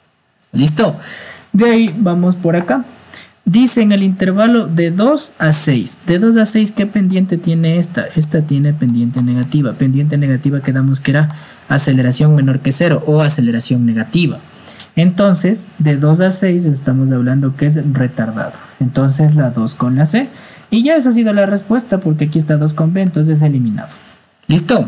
¿Listo? De ahí vamos por acá. Dice en el intervalo de 2 a 6. De 2 a 6, ¿qué pendiente tiene esta? Esta tiene pendiente negativa. Pendiente negativa quedamos que era aceleración menor que cero o aceleración negativa. Entonces, de 2 a 6 estamos hablando que es retardado. Entonces, la 2 con la C. Y ya esa ha sido la respuesta porque aquí está 2 con B, entonces eliminado. ¿Listo?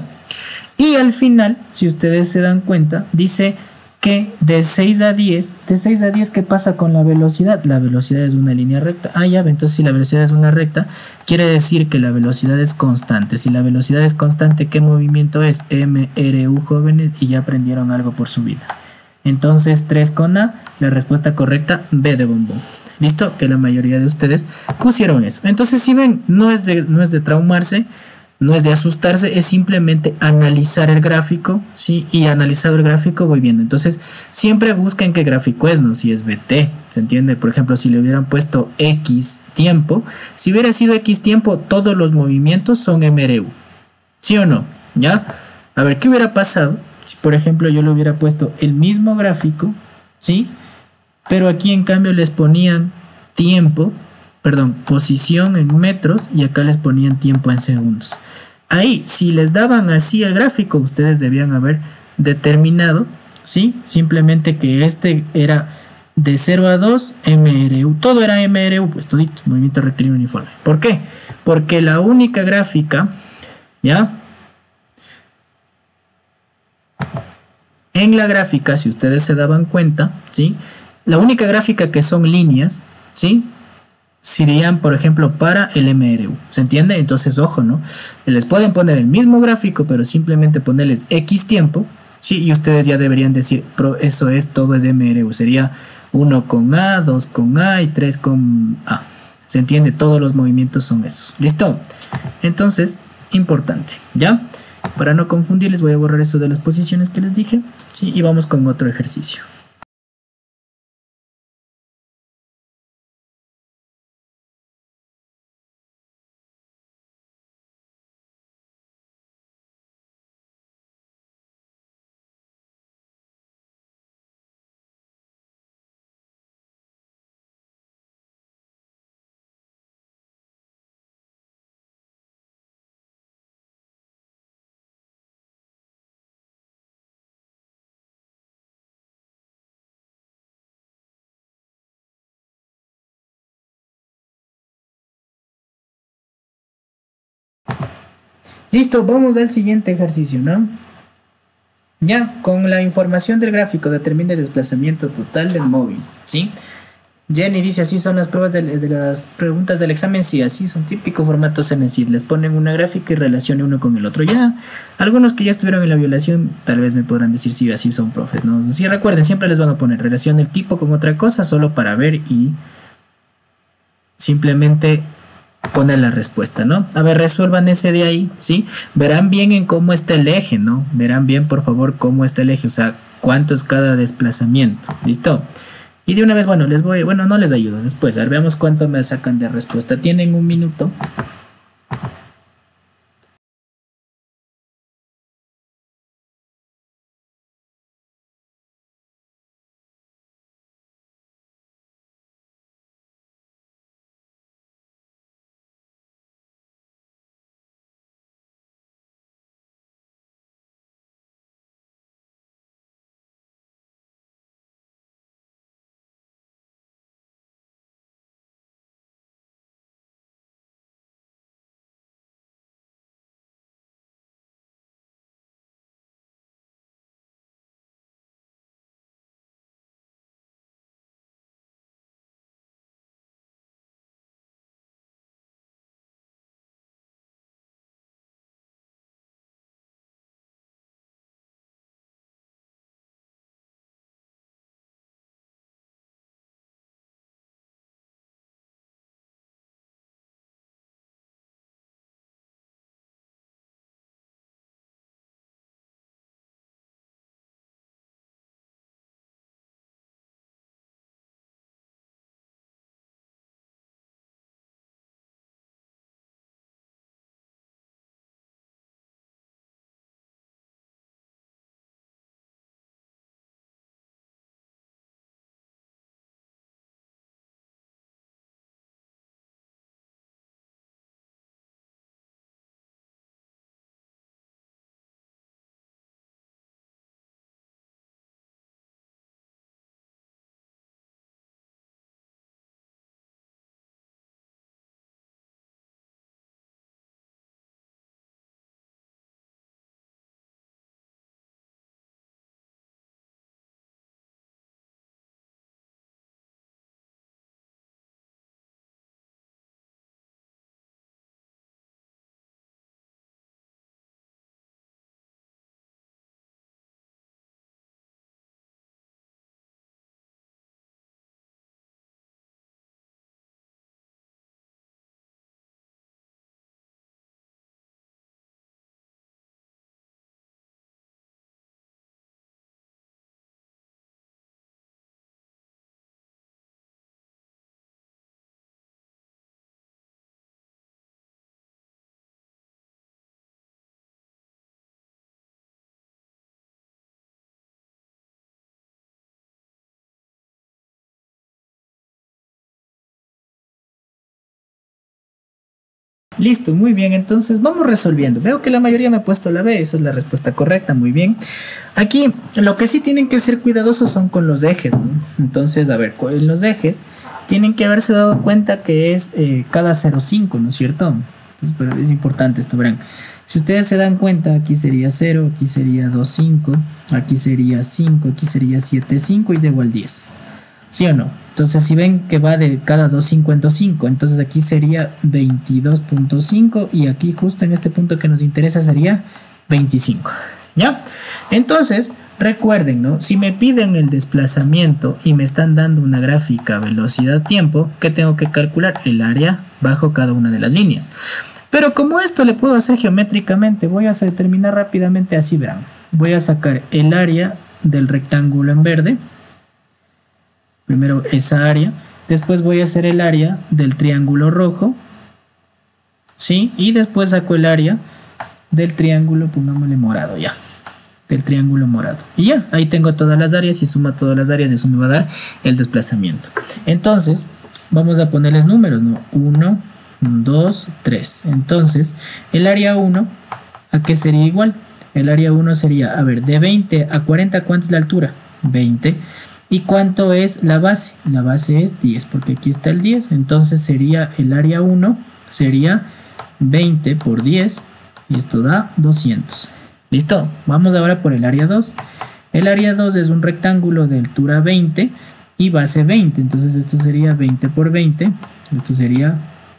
Y al final, si ustedes se dan cuenta, dice que de 6 a 10, ¿qué pasa con la velocidad? La velocidad es una línea recta. Ah, ya, entonces si la velocidad es una recta, quiere decir que la velocidad es constante. Si la velocidad es constante, ¿qué movimiento es? MRU, jóvenes, y ya aprendieron algo por su vida. Entonces, 3 con A, la respuesta correcta, B de bombón. ¿Listo? Que la mayoría de ustedes pusieron eso. Entonces, si ven, no es de traumarse, no es de asustarse, es simplemente analizar el gráfico, ¿sí? Y analizado el gráfico voy viendo. Entonces, siempre busquen qué gráfico es, ¿no? Si es BT, ¿se entiende? Por ejemplo, si le hubieran puesto X tiempo, si hubiera sido X tiempo, todos los movimientos son MRU, ¿sí o no? ¿Ya? A ver, ¿qué hubiera pasado si, por ejemplo, yo le hubiera puesto el mismo gráfico, ¿sí? Pero aquí en cambio les ponían tiempo, perdón, posición en metros y acá les ponían tiempo en segundos. Ahí, si les daban así el gráfico, ustedes debían haber determinado, ¿sí? Simplemente que este era de 0 a 2 MRU. Todo era MRU, pues todito, movimiento rectilíneo uniforme. ¿Por qué? Porque la única gráfica, ¿ya? En la gráfica, si ustedes se daban cuenta, ¿sí? La única gráfica que son líneas, ¿sí? Serían, por ejemplo, para el MRU. ¿Se entiende? Entonces, ojo, ¿no? Les pueden poner el mismo gráfico, pero simplemente ponerles X tiempo, ¿sí? Y ustedes ya deberían decir, eso es, todo es MRU. Sería 1 con A, 2 con A y 3 con A. ¿Se entiende? Todos los movimientos son esos. ¿Listo? Entonces, importante, ¿ya? Para no confundirles, voy a borrar eso de las posiciones que les dije, ¿sí? Y vamos con otro ejercicio. Listo, vamos al siguiente ejercicio, ¿no? Ya, con la información del gráfico determina el desplazamiento total del móvil, ¿sí? Jenny dice, así son las pruebas de las preguntas del examen, sí, así son típico formato CNCID, les ponen una gráfica y relacione uno con el otro. Ya, algunos que ya estuvieron en la violación, tal vez me podrán decir, sí, así son profes, ¿no? Sí, recuerden, siempre les van a poner relación del tipo con otra cosa, solo para ver y simplemente poner la respuesta, ¿no? A ver, resuelvan ese de ahí, ¿sí? Verán bien en cómo está el eje, ¿no? Verán bien, por favor, cómo está el eje, o sea, cuánto es cada desplazamiento, ¿listo? Y de una vez, bueno, bueno, no les ayudo después, a ver, veamos cuánto me sacan de respuesta. Tienen un minuto. Listo, muy bien, entonces vamos resolviendo. Veo que la mayoría me ha puesto la B, esa es la respuesta correcta, muy bien. Aquí lo que sí tienen que ser cuidadosos son con los ejes, ¿no? Entonces, a ver, en los ejes tienen que haberse dado cuenta que es cada 0,5, ¿no es cierto? Entonces, pero es importante esto, verán. Si ustedes se dan cuenta, aquí sería 0, aquí sería 2,5, aquí sería 5, aquí sería 7,5 y de igual 10. ¿Sí o no? Entonces, si ven que va de cada 2,55, entonces aquí sería 22,5 y aquí justo en este punto que nos interesa sería 25. ¿Ya? Entonces, recuerden, ¿no? Si me piden el desplazamiento y me están dando una gráfica velocidad-tiempo, ¿qué tengo que calcular? El área bajo cada una de las líneas. Pero como esto le puedo hacer geométricamente, voy a determinar rápidamente así, verán. Voy a sacar el área del rectángulo en verde. Primero esa área. Después voy a hacer el área del triángulo rojo. ¿Sí? Y después saco el área del triángulo, pongámosle morado ya. Del triángulo morado. Y ya, ahí tengo todas las áreas y suma todas las áreas. Eso me va a dar el desplazamiento. Entonces, vamos a ponerles números, ¿no? 1, 2, 3. Entonces, el área 1, ¿a qué sería igual? El área 1 sería, a ver, de 20 a 40, ¿cuánto es la altura? 20. ¿Y cuánto es la base? La base es 10, porque aquí está el 10. Entonces sería el área 1, sería 20 por 10, y esto da 200. ¿Listo? Vamos ahora por el área 2. El área 2 es un rectángulo de altura 20 y base 20. Entonces esto sería 20 por 20. Esto sería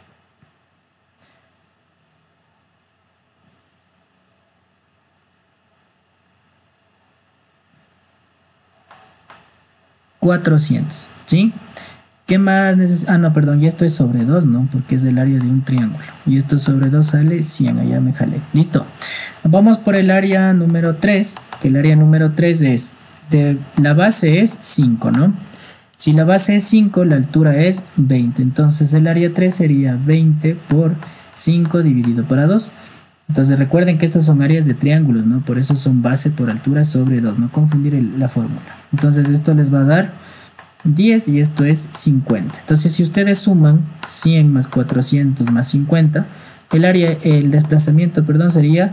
400. ¿Sí? ¿Qué más necesito? Ah, no, perdón, y esto es sobre 2, ¿no? Porque es el área de un triángulo. Y esto sobre 2 sale 100, allá me jalé. Listo. Vamos por el área número 3, que el área número 3 es, la base es 5, ¿no? Si la base es 5, la altura es 20. Entonces el área 3 sería 20 por 5 dividido para 2. Entonces recuerden que estas son áreas de triángulos, ¿no? Por eso son base por altura sobre 2, no confundir la fórmula. Entonces esto les va a dar 10 y esto es 50. Entonces si ustedes suman 100 más 400 más 50, el desplazamiento, perdón, sería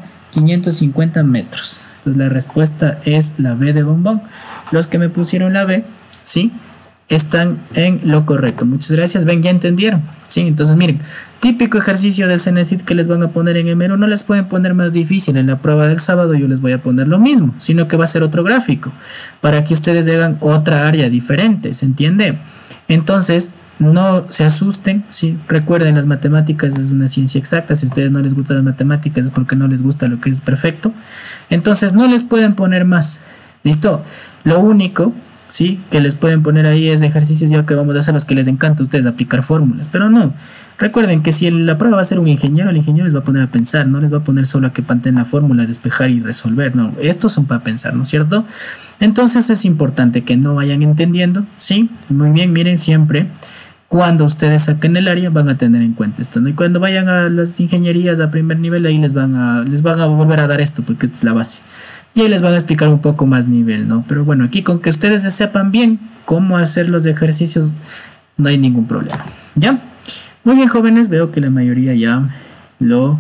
550 metros. Entonces la respuesta es la B de bombón. Los que me pusieron la B, ¿sí? Están en lo correcto. Muchas gracias. Ven, ya entendieron. Sí, entonces miren, típico ejercicio del CENESID que les van a poner en Emero, no les pueden poner más difícil. En la prueba del sábado yo les voy a poner lo mismo, sino que va a ser otro gráfico para que ustedes hagan otra área diferente, ¿se entiende? Entonces, no se asusten, ¿sí? Recuerden, las matemáticas es una ciencia exacta. Si a ustedes no les gustan las matemáticas es porque no les gusta lo que es perfecto. Entonces, no les pueden poner más. ¿Listo? Lo único, ¿sí?, que les pueden poner ahí es ejercicios ya que vamos a hacer los que les encanta a ustedes aplicar fórmulas, pero no. Recuerden que si la prueba va a ser un ingeniero, el ingeniero les va a poner a pensar, no les va a poner solo a que planteen la fórmula, despejar y resolver, no, estos son para pensar, ¿no es cierto? Entonces es importante que no vayan entendiendo, ¿sí? Muy bien, miren siempre, cuando ustedes saquen el área van a tener en cuenta esto, ¿no? Y cuando vayan a las ingenierías a primer nivel, ahí les van a volver a dar esto, porque es la base. Y ahí les van a explicar un poco más nivel, ¿no? Pero bueno, aquí con que ustedes sepan bien cómo hacer los ejercicios, no hay ningún problema, ¿ya? Muy bien, jóvenes, veo que la mayoría ya lo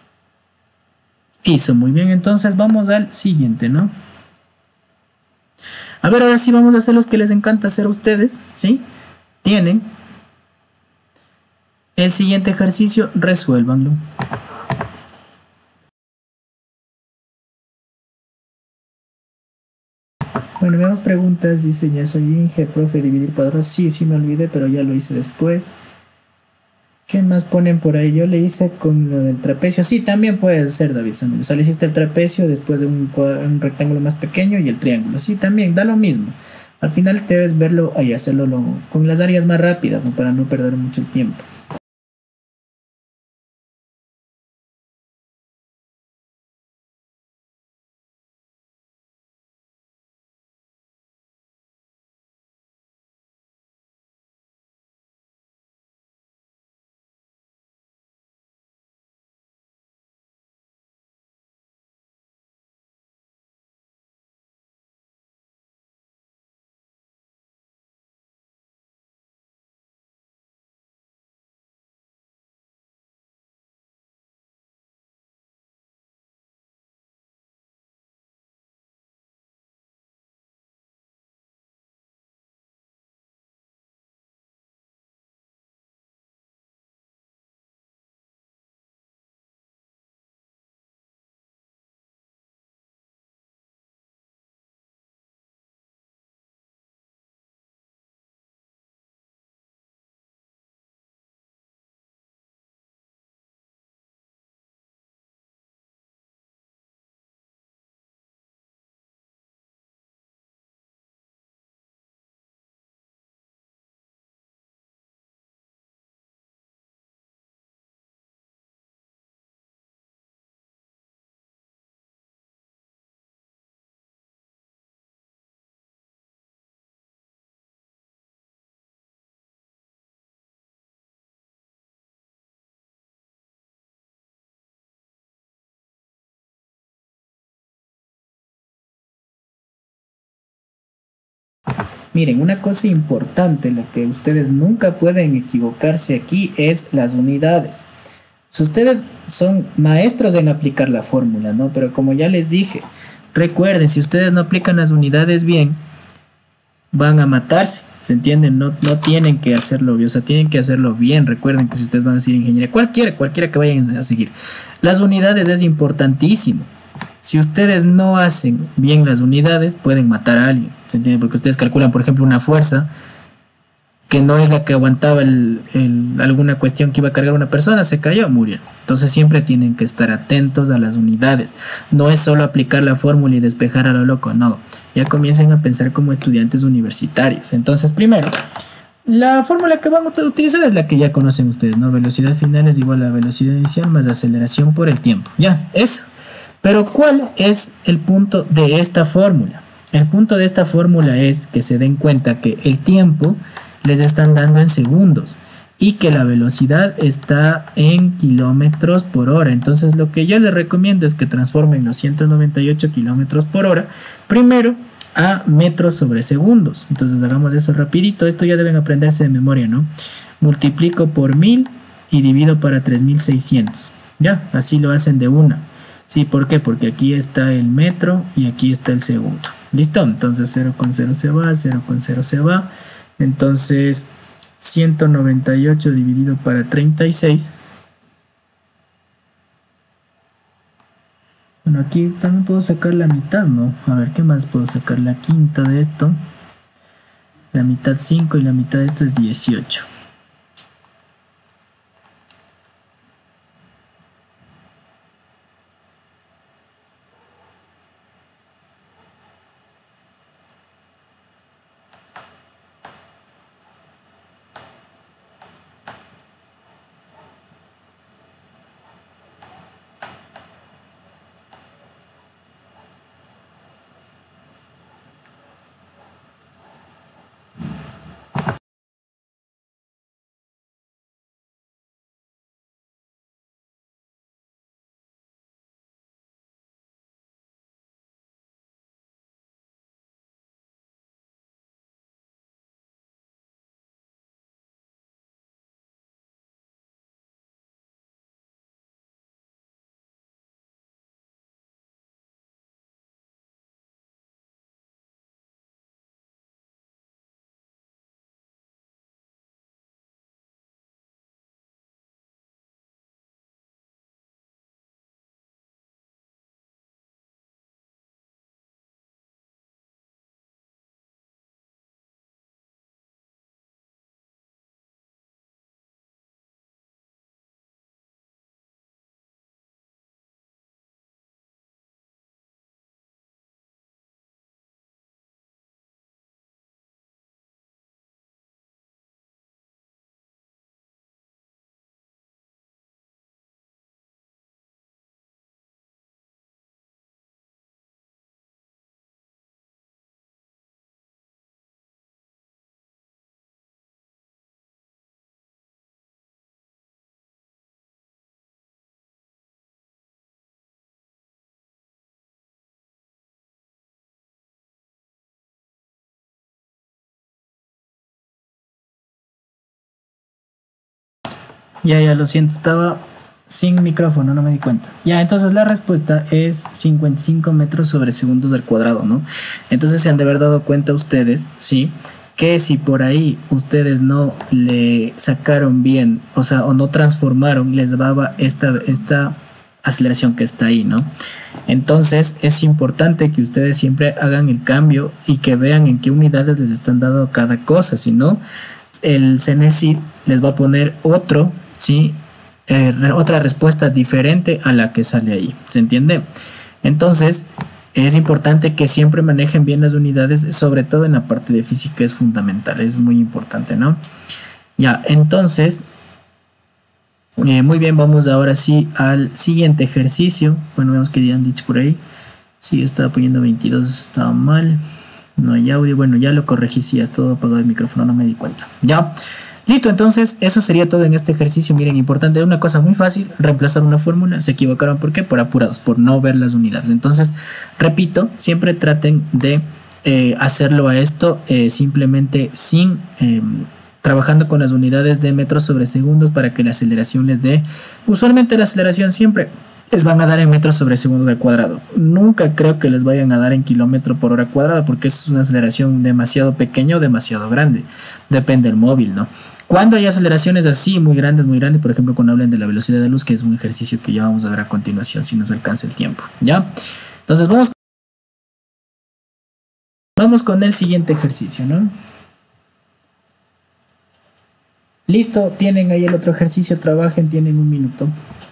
hizo muy bien. Entonces vamos al siguiente, ¿no? A ver, ahora sí vamos a hacer los que les encanta hacer a ustedes, ¿sí? Tienen el siguiente ejercicio, resuélvanlo. Bueno, veamos preguntas. Dice, ya soy Inge, profe, dividir cuadros. Sí, sí me olvidé, pero ya lo hice después. ¿Qué más ponen por ahí? Yo le hice con lo del trapecio. Sí, también puedes hacer, David Samuel. O sea, le hiciste el trapecio después de un rectángulo más pequeño y el triángulo. Sí, también, da lo mismo. Al final debes verlo y hacerlo con las áreas más rápidas, ¿no? Para no perder mucho el tiempo. Miren, una cosa importante, la que ustedes nunca pueden equivocarse aquí es las unidades. Si ustedes son maestros en aplicar la fórmula, ¿no? Pero como ya les dije, recuerden, si ustedes no aplican las unidades bien, van a matarse, ¿se entienden? No, no tienen que hacerlo bien, o sea, tienen que hacerlo bien. Recuerden que si ustedes van a seguir ingeniería, cualquiera que vayan a seguir, las unidades es importantísimo. Si ustedes no hacen bien las unidades, pueden matar a alguien, ¿se entiende? Porque ustedes calculan, por ejemplo, una fuerza que no es la que aguantaba alguna cuestión que iba a cargar una persona, se cayó, murió. Entonces siempre tienen que estar atentos a las unidades. No es solo aplicar la fórmula y despejar a lo loco, no. Ya comiencen a pensar como estudiantes universitarios. Entonces, primero, la fórmula que van a utilizar es la que ya conocen ustedes, ¿no? Velocidad final es igual a velocidad inicial más aceleración por el tiempo. Ya, eso. Pero ¿cuál es el punto de esta fórmula? El punto de esta fórmula es que se den cuenta que el tiempo les están dando en segundos y que la velocidad está en kilómetros por hora. Entonces lo que yo les recomiendo es que transformen los 198 kilómetros por hora primero a metros sobre segundos. Entonces hagamos eso rapidito. Esto ya deben aprenderse de memoria, ¿no? Multiplico por 1000 y divido para 3600. Ya, así lo hacen de una. Sí, ¿por qué? Porque aquí está el metro y aquí está el segundo. ¿Listo? Entonces 0,0 se va, 0,0 se va. Entonces 198 dividido para 36. Bueno, aquí también puedo sacar la mitad, ¿no? A ver, ¿qué más puedo sacar? La quinta de esto. La mitad 5 y la mitad de esto es 18. Ya, lo siento, estaba sin micrófono, no me di cuenta. Ya, entonces la respuesta es 55 metros sobre segundos al cuadrado, ¿no? Entonces se han de haber dado cuenta ustedes, ¿sí? Que si por ahí ustedes no le sacaron bien, o sea, o no transformaron, les daba esta aceleración que está ahí, ¿no? Entonces es importante que ustedes siempre hagan el cambio y que vean en qué unidades les están dando cada cosa, si no, el CNESID les va a poner otro, ¿sí? Otra respuesta diferente a la que sale ahí, ¿se entiende? Entonces es importante que siempre manejen bien las unidades, sobre todo en la parte de física es fundamental, es muy importante, ¿no? Ya, entonces muy bien, vamos ahora sí al siguiente ejercicio. Bueno, vemos que ya han dicho por ahí. Sí, estaba poniendo 22, estaba mal. No hay audio, bueno, ya lo corregí, sí, ya está todo apagado el micrófono, no me di cuenta. Ya, listo, entonces eso sería todo en este ejercicio. Miren, importante, una cosa muy fácil, reemplazar una fórmula. Se equivocaron, ¿por qué? Por apurados, por no ver las unidades. Entonces, repito, siempre traten de hacerlo a esto simplemente sin trabajando con las unidades de metros sobre segundos para que la aceleración les dé. Usualmente la aceleración siempre les van a dar en metros sobre segundos al cuadrado. Nunca creo que les vayan a dar en kilómetro por hora cuadrada porque es una aceleración demasiado pequeña o demasiado grande. Depende del móvil, ¿no? Cuando hay aceleraciones así muy grandes, por ejemplo, cuando hablen de la velocidad de luz, que es un ejercicio que ya vamos a ver a continuación si nos alcanza el tiempo, ¿ya? Entonces vamos con el siguiente ejercicio, ¿no? Listo, tienen ahí el otro ejercicio, trabajen, tienen un minuto.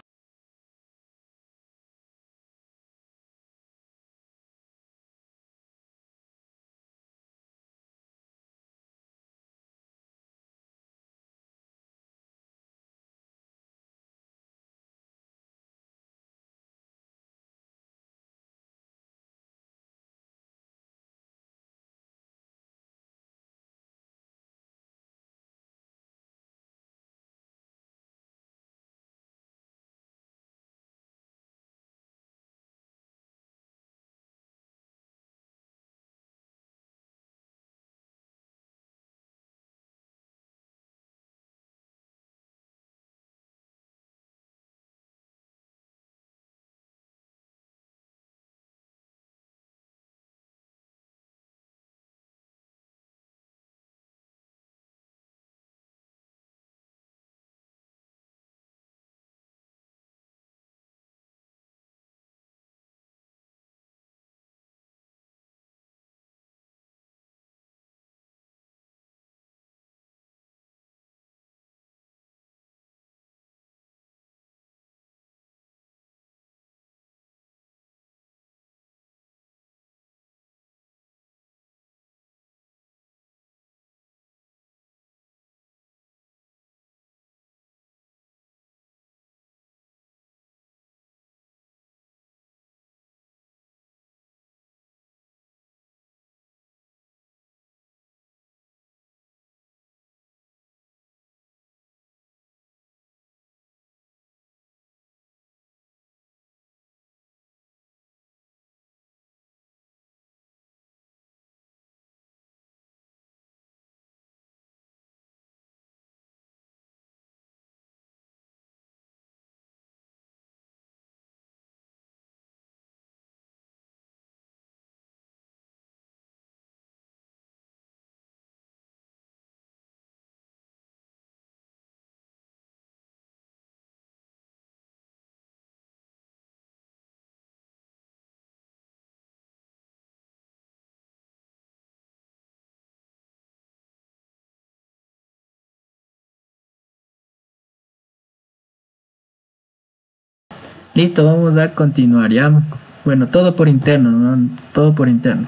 Listo, vamos a continuar ya. Bueno, todo por interno, ¿no? Todo por interno.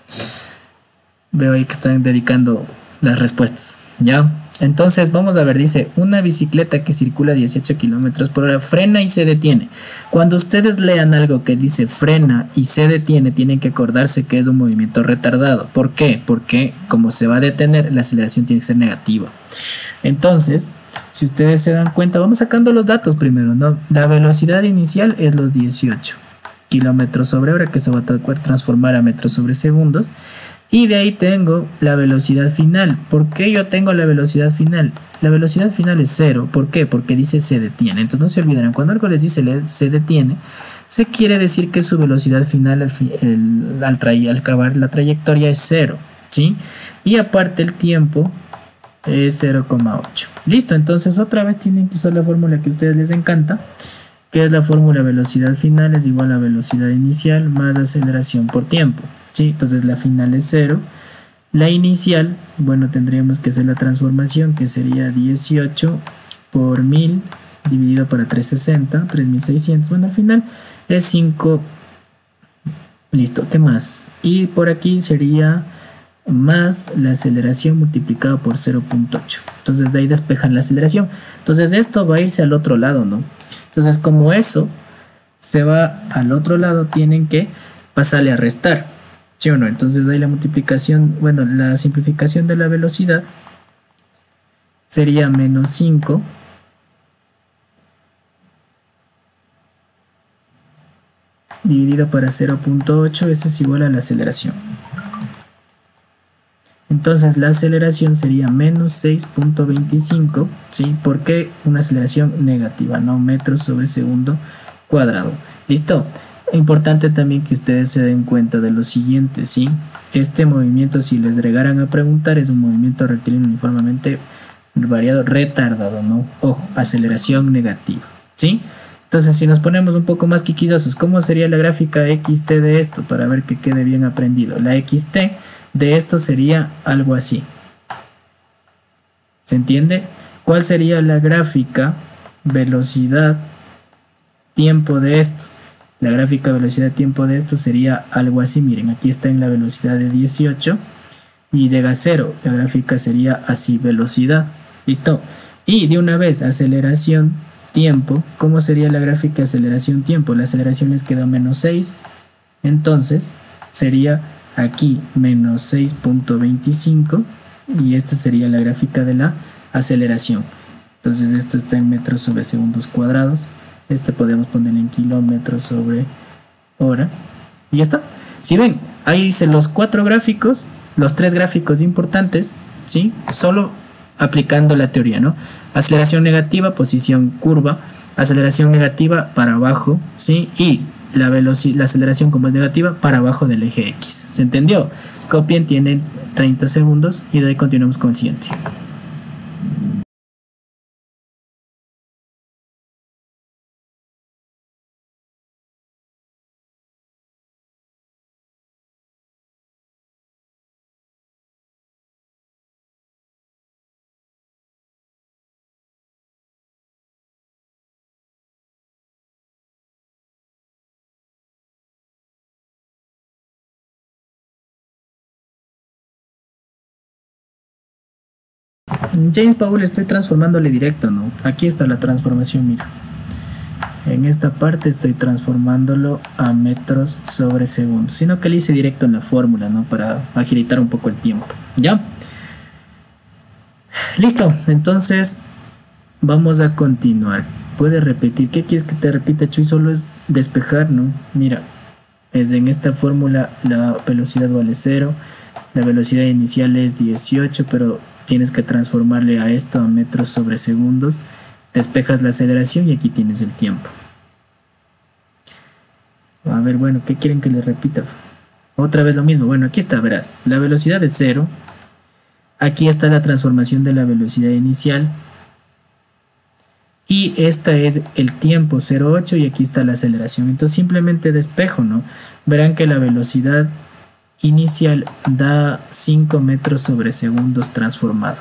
Veo ahí que están dedicando las respuestas, ¿ya? Entonces, vamos a ver, dice, una bicicleta que circula 18 kilómetros por hora frena y se detiene. Cuando ustedes lean algo que dice frena y se detiene, tienen que acordarse que es un movimiento retardado. ¿Por qué? Porque como se va a detener, la aceleración tiene que ser negativa. Entonces, si ustedes se dan cuenta, vamos sacando los datos primero, ¿no? La velocidad inicial es los 18 kilómetros sobre hora, que se va a transformar a metros sobre segundos. Y de ahí tengo la velocidad final. ¿Por qué yo tengo la velocidad final? La velocidad final es 0. ¿Por qué? Porque dice se detiene. Entonces no se olvidarán, cuando algo les dice se detiene, se quiere decir que su velocidad final al acabar la trayectoria es 0, ¿sí? Y aparte el tiempo es 0,8. Listo, entonces otra vez tienen que usar la fórmula que a ustedes les encanta, que es la fórmula velocidad final es igual a velocidad inicial más aceleración por tiempo. ¿Sí? Entonces la final es 0. La inicial, bueno, tendríamos que hacer la transformación, que sería 18 por 1000 dividido para 360, 3600. Bueno, al final es 5. Listo, ¿qué más? Y por aquí sería más la aceleración multiplicado por 0,8. Entonces de ahí despejan la aceleración. Entonces esto va a irse al otro lado, ¿no? Entonces como eso se va al otro lado, tienen que pasarle a restar. ¿Sí o no? Entonces ahí la multiplicación, bueno, la simplificación de la velocidad sería menos 5 dividido para 0,8, eso es igual a la aceleración. Entonces la aceleración sería menos 6.25, ¿sí? ¿Por qué una aceleración negativa? No metros sobre segundo cuadrado. ¿Listo? Importante también que ustedes se den cuenta de lo siguiente, ¿sí? Este movimiento, si les llegaran a preguntar, es un movimiento rectilíneo uniformemente variado retardado, ¿no? Ojo, aceleración negativa, ¿sí? Entonces, si nos ponemos un poco más quisquillosos, ¿cómo sería la gráfica XT de esto? Para ver que quede bien aprendido. La XT de esto sería algo así. ¿Se entiende? ¿Cuál sería la gráfica velocidad tiempo de esto? La gráfica velocidad tiempo de esto sería algo así. Miren, aquí está en la velocidad de 18 y llega a 0. La gráfica sería así, velocidad. ¿Listo? Y de una vez, aceleración tiempo. ¿Cómo sería la gráfica de aceleración tiempo? La aceleración les queda menos 6. Entonces sería aquí menos 6.25 y esta sería la gráfica de la aceleración. Entonces esto está en metros sobre segundos cuadrados. Este podemos poner en kilómetros sobre hora. Y ya está. Si ven, ahí hice los 4 gráficos, los 3 gráficos importantes, ¿sí? Solo aplicando la teoría, ¿no? Aceleración negativa, posición curva, aceleración negativa para abajo, ¿sí? Y la aceleración como es negativa para abajo del eje X. ¿Se entendió? Copien, tienen 30 segundos y de ahí continuamos con el siguiente. James Powell estoy transformándole directo, ¿no? Aquí está la transformación, mira. En esta parte estoy transformándolo a metros sobre segundo, sino que le hice directo en la fórmula, ¿no? Para agilitar un poco el tiempo. ¿Ya? Listo, entonces vamos a continuar. Puedes repetir. ¿Qué quieres que te repita, Chuy? Solo es despejar, ¿no? Mira, es en esta fórmula la velocidad vale 0, la velocidad inicial es 18, pero tienes que transformarle a esto a metros sobre segundos. Despejas la aceleración y aquí tienes el tiempo. A ver, bueno, ¿qué quieren que les repita? Otra vez lo mismo. Bueno, aquí está, verás. La velocidad es 0. Aquí está la transformación de la velocidad inicial. Y esta es el tiempo 0,8 y aquí está la aceleración. Entonces simplemente despejo, ¿no? Verán que la velocidad inicial da 5 metros sobre segundos transformado.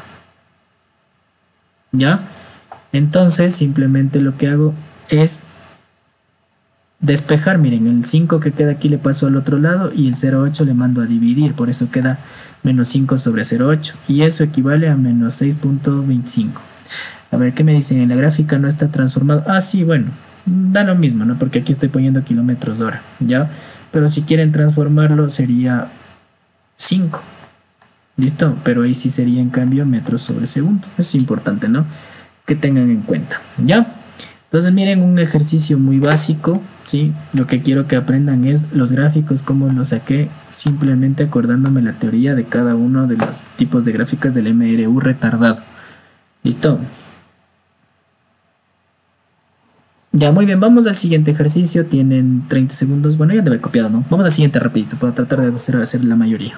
¿Ya? Entonces simplemente lo que hago es despejar. Miren, el 5 que queda aquí le paso al otro lado y el 0,8 le mando a dividir. Por eso queda menos 5 sobre 0,8 y eso equivale a menos 6.25. A ver, ¿qué me dicen? En la gráfica no está transformado. Ah, sí, bueno, da lo mismo, ¿no? Porque aquí estoy poniendo kilómetros hora, ¿ya? Pero si quieren transformarlo sería 5. ¿Listo? Pero ahí sí sería en cambio metros sobre segundo. Eso es importante, ¿no? Que tengan en cuenta, ¿ya? Entonces miren un ejercicio muy básico, ¿sí? Lo que quiero que aprendan es los gráficos, cómo los saqué, simplemente acordándome la teoría de cada uno de los tipos de gráficas del MRU retardado. ¿Listo? Ya, muy bien, vamos al siguiente ejercicio. Tienen 30 segundos. Bueno, ya de haber copiado, ¿no? Vamos al siguiente rapidito para tratar de hacer la mayoría.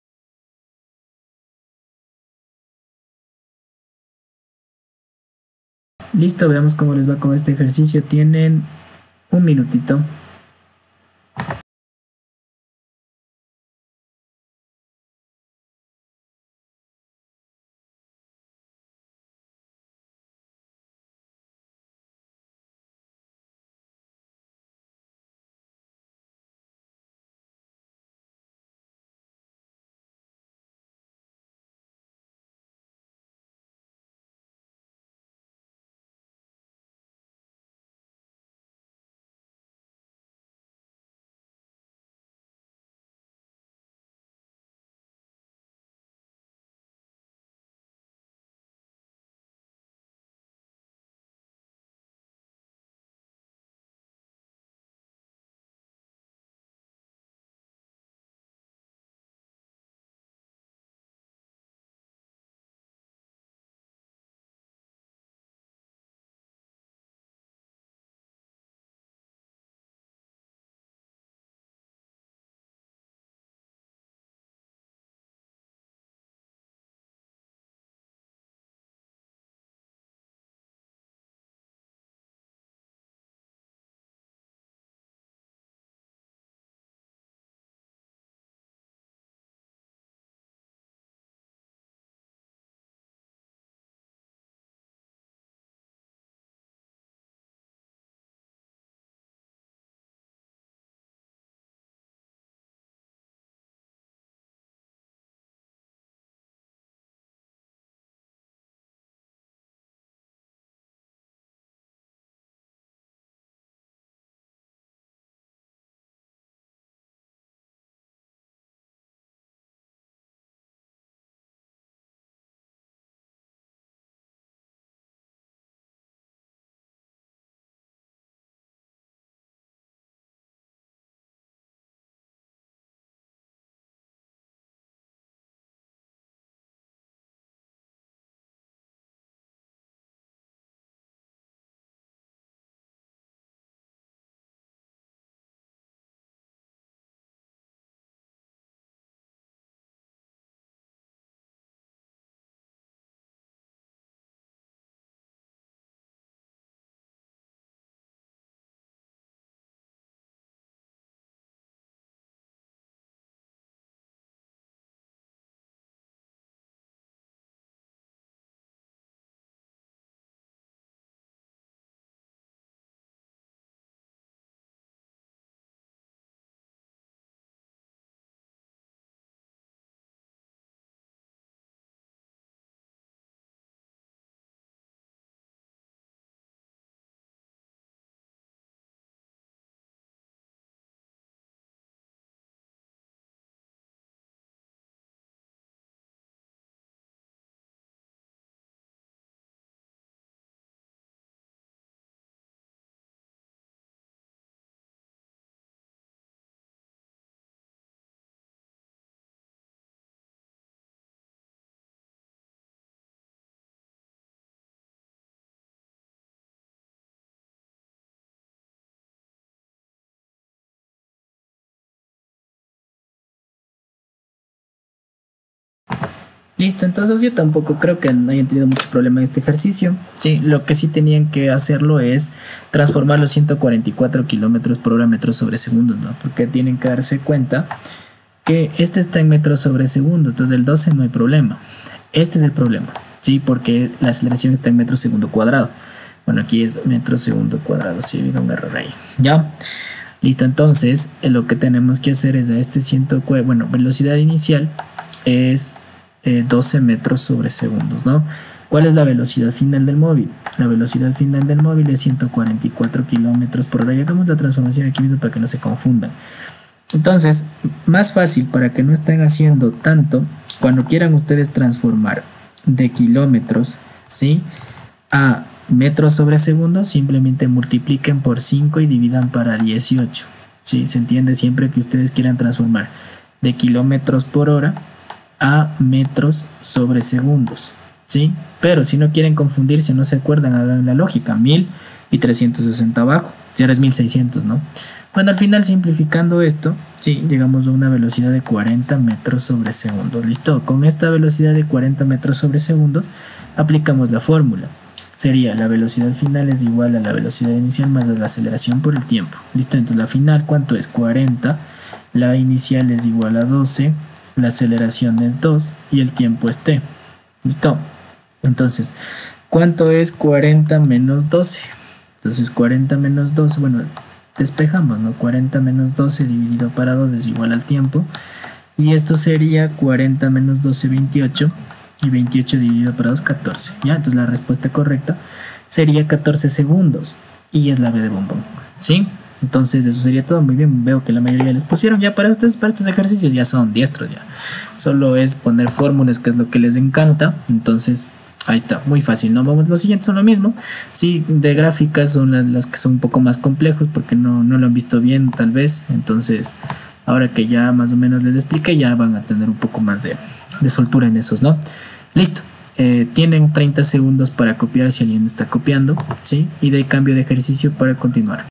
Listo, veamos cómo les va con este ejercicio. Tienen un minutito. Listo, entonces yo tampoco creo que no hayan tenido mucho problema en este ejercicio. Sí, lo que sí tenían que hacerlo es transformar los 144 kilómetros por hora a metros sobre segundos, ¿no? Porque tienen que darse cuenta que este está en metros sobre segundo, entonces el 12 no hay problema. Este es el problema, ¿sí? Porque la aceleración está en metros segundo cuadrado. Bueno, aquí es metros segundo cuadrado, sí, ha habido un error ahí. ¿Ya? Listo, entonces lo que tenemos que hacer es a este 104, bueno, velocidad inicial es 12 metros sobre segundos, ¿no? ¿Cuál es la velocidad final del móvil? La velocidad final del móvil es 144 kilómetros por hora. Y hagamos la transformación aquí mismo para que no se confundan. Entonces, más fácil para que no estén haciendo tanto, cuando quieran ustedes transformar de kilómetros, ¿sí? A metros sobre segundo, simplemente multipliquen por 5 y dividan para 18. ¿Sí? Se entiende siempre que ustedes quieran transformar de kilómetros por hora a metros sobre segundos. ¿Sí? Pero si no quieren confundirse, no se acuerdan, hagan la lógica, 1000 y 360 abajo. Si ahora es 1600, ¿no? Bueno, al final simplificando esto, sí, llegamos a una velocidad de 40 metros sobre segundos. Listo, con esta velocidad de 40 metros sobre segundos aplicamos la fórmula. Sería la velocidad final es igual a la velocidad inicial más la aceleración por el tiempo. Listo, entonces la final, ¿cuánto es? 40. La inicial es igual a 12. La aceleración es 2 y el tiempo es t. Listo. Entonces, ¿cuánto es 40 menos 12? Entonces 40 menos 12, bueno, despejamos, ¿no? 40 menos 12 dividido para 2 es igual al tiempo. Y esto sería 40 menos 12, 28. Y 28 dividido para 2, 14. ¿Ya? Entonces la respuesta correcta sería 14 segundos. Y es la B de bombón. ¿Sí? Entonces eso sería todo. Muy bien. Veo que la mayoría les pusieron ya para ustedes, para estos ejercicios ya son diestros ya. Solo es poner fórmulas, que es lo que les encanta. Entonces ahí está, muy fácil, ¿no? Vamos, los siguientes son lo mismo. Sí, de gráficas son las que son un poco más complejos porque no lo han visto bien tal vez. Entonces, ahora que ya más o menos les expliqué, ya van a tener un poco más de soltura en esos, ¿no? Listo. Tienen 30 segundos para copiar si alguien está copiando, ¿sí? Y de cambio de ejercicio para continuar.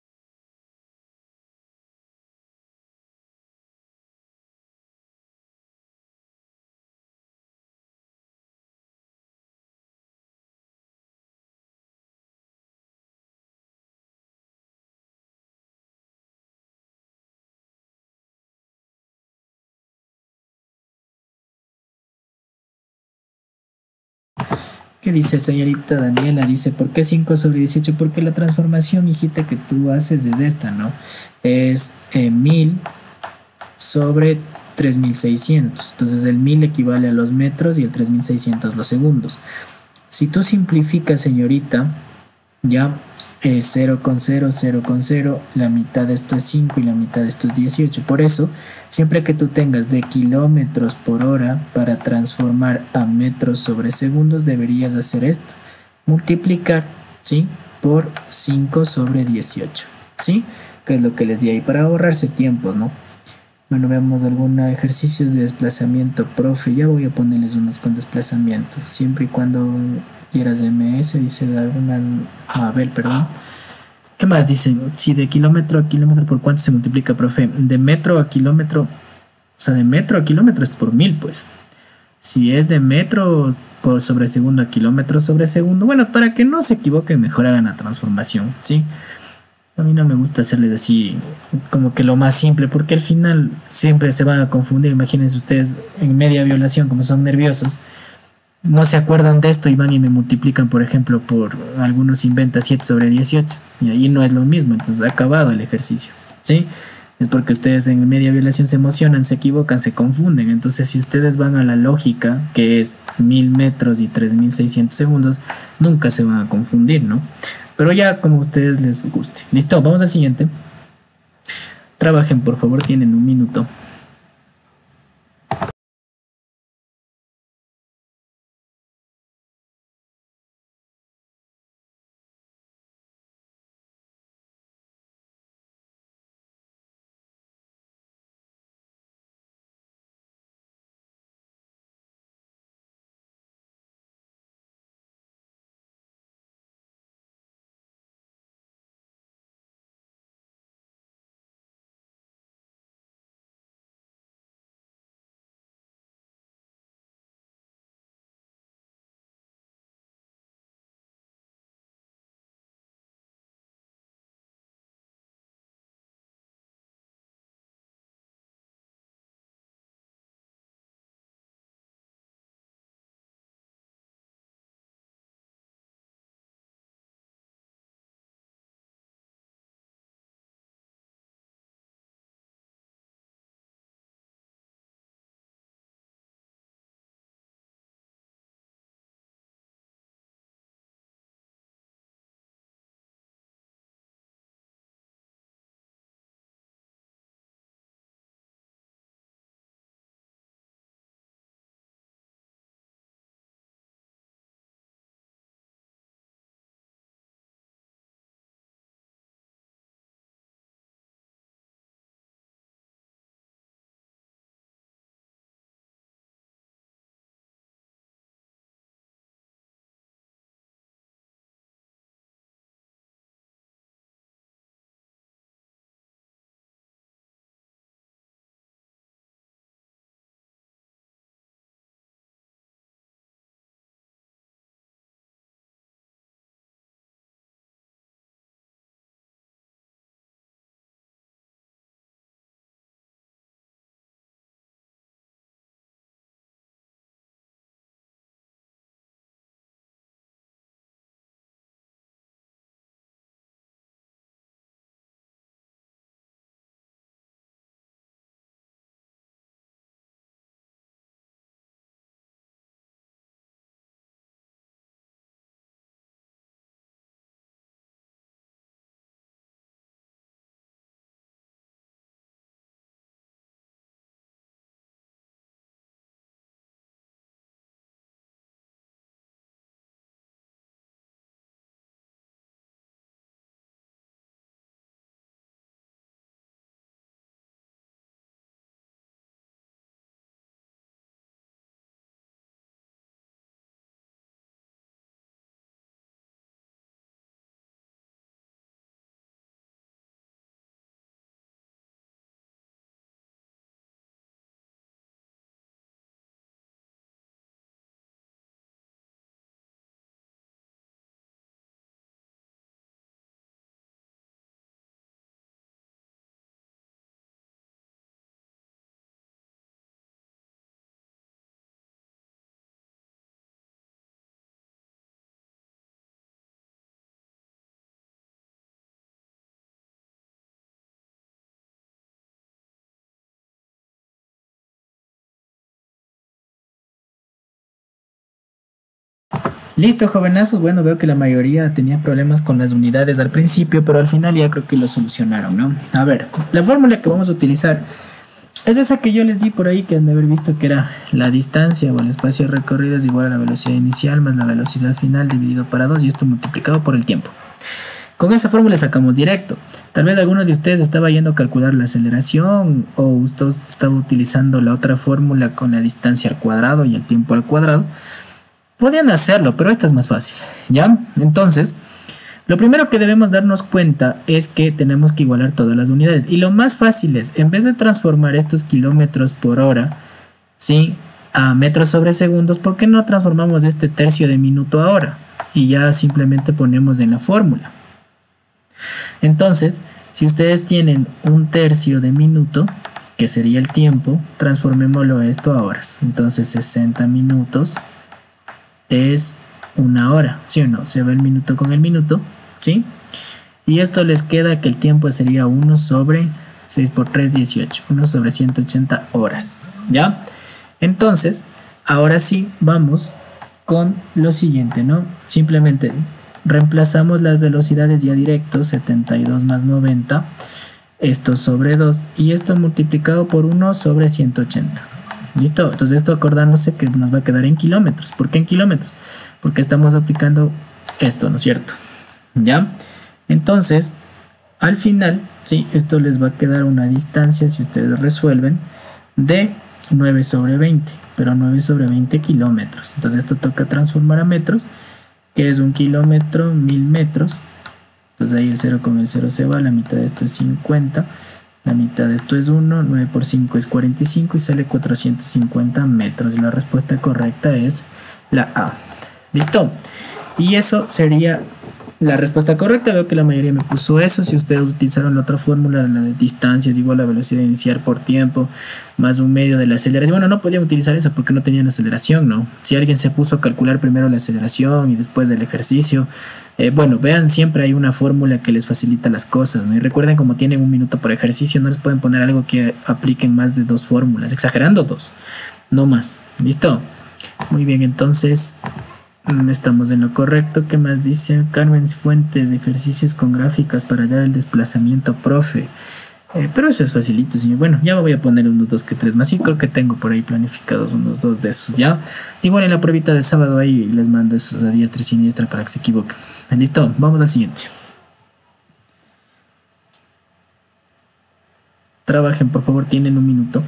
¿Qué dice señorita Daniela? Dice, ¿por qué 5 sobre 18? Porque la transformación, hijita, que tú haces es esta, ¿no? Es 1000 sobre 3600. Entonces el 1000 equivale a los metros y el 3600 los segundos. Si tú simplificas, señorita, ya 0 con 0, 0 con 0, la mitad de esto es 5 y la mitad de esto es 18. Por eso, siempre que tú tengas de kilómetros por hora para transformar a metros sobre segundos, deberías hacer esto. Multiplicar, ¿sí? Por 5 sobre 18, ¿sí? Que es lo que les di ahí para ahorrarse tiempos, ¿no? Bueno, veamos algunos ejercicios de desplazamiento, profe. Ya voy a ponerles unos con desplazamiento, siempre y cuando quieras MS, dice de alguna. A ver, perdón. ¿Qué más dicen? Si de kilómetro a kilómetro, ¿por cuánto se multiplica, profe? De metro a kilómetro, o sea, de metro a kilómetro es por 1000, pues. Si es de metro por sobre segundo a kilómetro sobre segundo, bueno, para que no se equivoquen, mejor hagan la transformación, ¿sí? A mí no me gusta hacerles así como que lo más simple, porque al final siempre se van a confundir. Imagínense ustedes en media violación, como son nerviosos, no se acuerdan de esto y van y me multiplican, por ejemplo, por algunos inventan 7 sobre 18 y ahí no es lo mismo, entonces ha acabado el ejercicio, ¿sí? Es porque ustedes en media violación se emocionan, se equivocan, se confunden. Entonces, si ustedes van a la lógica, que es 1000 metros y 3600 segundos, nunca se van a confundir, ¿no? Pero ya como a ustedes les guste. Listo, vamos al siguiente. Trabajen, por favor, tienen un minuto. Listo, jovenazos. Bueno, veo que la mayoría tenía problemas con las unidades al principio, pero al final ya creo que lo solucionaron, ¿no? A ver, la fórmula que vamos a utilizar es esa que yo les di por ahí, que han de haber visto que era la distancia o el espacio recorrido es igual a la velocidad inicial más la velocidad final dividido para 2 y esto multiplicado por el tiempo. Con esta fórmula sacamos directo. Tal vez alguno de ustedes estaba yendo a calcular la aceleración o usted estaba utilizando la otra fórmula con la distancia al cuadrado y el tiempo al cuadrado. Podían hacerlo, pero esta es más fácil, ¿ya? Entonces, lo primero que debemos darnos cuenta es que tenemos que igualar todas las unidades. Y lo más fácil es, en vez de transformar estos kilómetros por hora, ¿sí? A metros sobre segundos, ¿por qué no transformamos este tercio de minuto a hora? Y ya simplemente ponemos en la fórmula. Entonces, si ustedes tienen un tercio de minuto, que sería el tiempo, transformémoslo esto a horas. Entonces, 60 minutos es una hora, ¿sí o no? Se va el minuto con el minuto, ¿sí? Y esto les queda que el tiempo sería 1 sobre 6 por 3, 18. 1 sobre 180 horas, ¿ya? Entonces, ahora sí, vamos con lo siguiente, ¿no? Simplemente reemplazamos las velocidades ya directos, 72 más 90, esto sobre 2, y esto multiplicado por 1 sobre 180. ¿Listo? Entonces esto acordándose que nos va a quedar en kilómetros. ¿Por qué en kilómetros? Porque estamos aplicando esto, ¿no es cierto? ¿Ya? Entonces, al final, sí, esto les va a quedar una distancia, si ustedes resuelven, de 9 sobre 20, pero 9 sobre 20 kilómetros. Entonces esto toca transformar a metros, que es un kilómetro, 1000 metros. Entonces ahí el 0 con el 0 se va, la mitad de esto es 50, la mitad de esto es 1, 9 por 5 es 45 y sale 450 metros. Y la respuesta correcta es la A. ¿Listo? Y eso sería la respuesta correcta. Veo que la mayoría me puso eso. Si ustedes utilizaron la otra fórmula, la de distancia es igual a la velocidad inicial por tiempo más un medio de la aceleración. Bueno, no podían utilizar eso porque no tenían aceleración, ¿no? Si alguien se puso a calcular primero la aceleración y después del ejercicio, bueno, vean, siempre hay una fórmula que les facilita las cosas, ¿no? Y recuerden, como tienen un minuto por ejercicio, no les pueden poner algo que apliquen más de dos fórmulas, exagerando dos, no más. ¿Listo? Muy bien, entonces estamos en lo correcto. ¿Qué más dice? Carmen Fuentes, de ejercicios con gráficas para hallar el desplazamiento, profe. Pero eso es facilito, señor. Bueno, ya voy a poner unos dos que tres más. Y creo que tengo por ahí planificados unos dos de esos, ¿ya? Igual en la pruebita de sábado ahí les mando esos a diestra y siniestra para que se equivoquen. Listo, vamos al siguiente. Trabajen, por favor, tienen un minuto.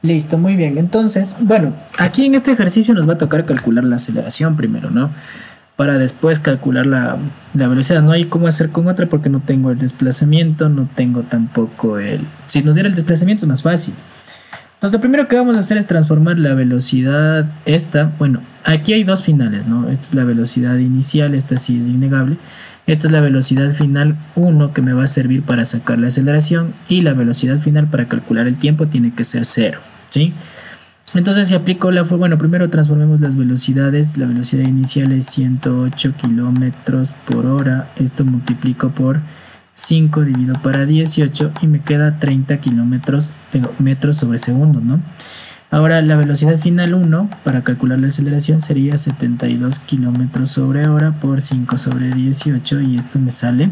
Listo, muy bien. Entonces, bueno, aquí en este ejercicio nos va a tocar calcular la aceleración primero, ¿no? Para después calcular la velocidad. No hay cómo hacer con otra porque no tengo el desplazamiento, no tengo tampoco el... Si nos diera el desplazamiento es más fácil. Entonces, lo primero que vamos a hacer es transformar la velocidad esta. Bueno, aquí hay dos finales, ¿no? Esta es la velocidad inicial, esta sí es innegable. Esta es la velocidad final uno que me va a servir para sacar la aceleración y la velocidad final para calcular el tiempo tiene que ser cero, ¿sí? Entonces, si aplico bueno, primero transformemos las velocidades. La velocidad inicial es 108 kilómetros por hora. Esto multiplico por 5 dividido para 18 y me queda 30 kilómetros metros sobre segundo, ¿no? Ahora la velocidad final uno para calcular la aceleración sería 72 kilómetros sobre hora por 5 sobre 18 y esto me sale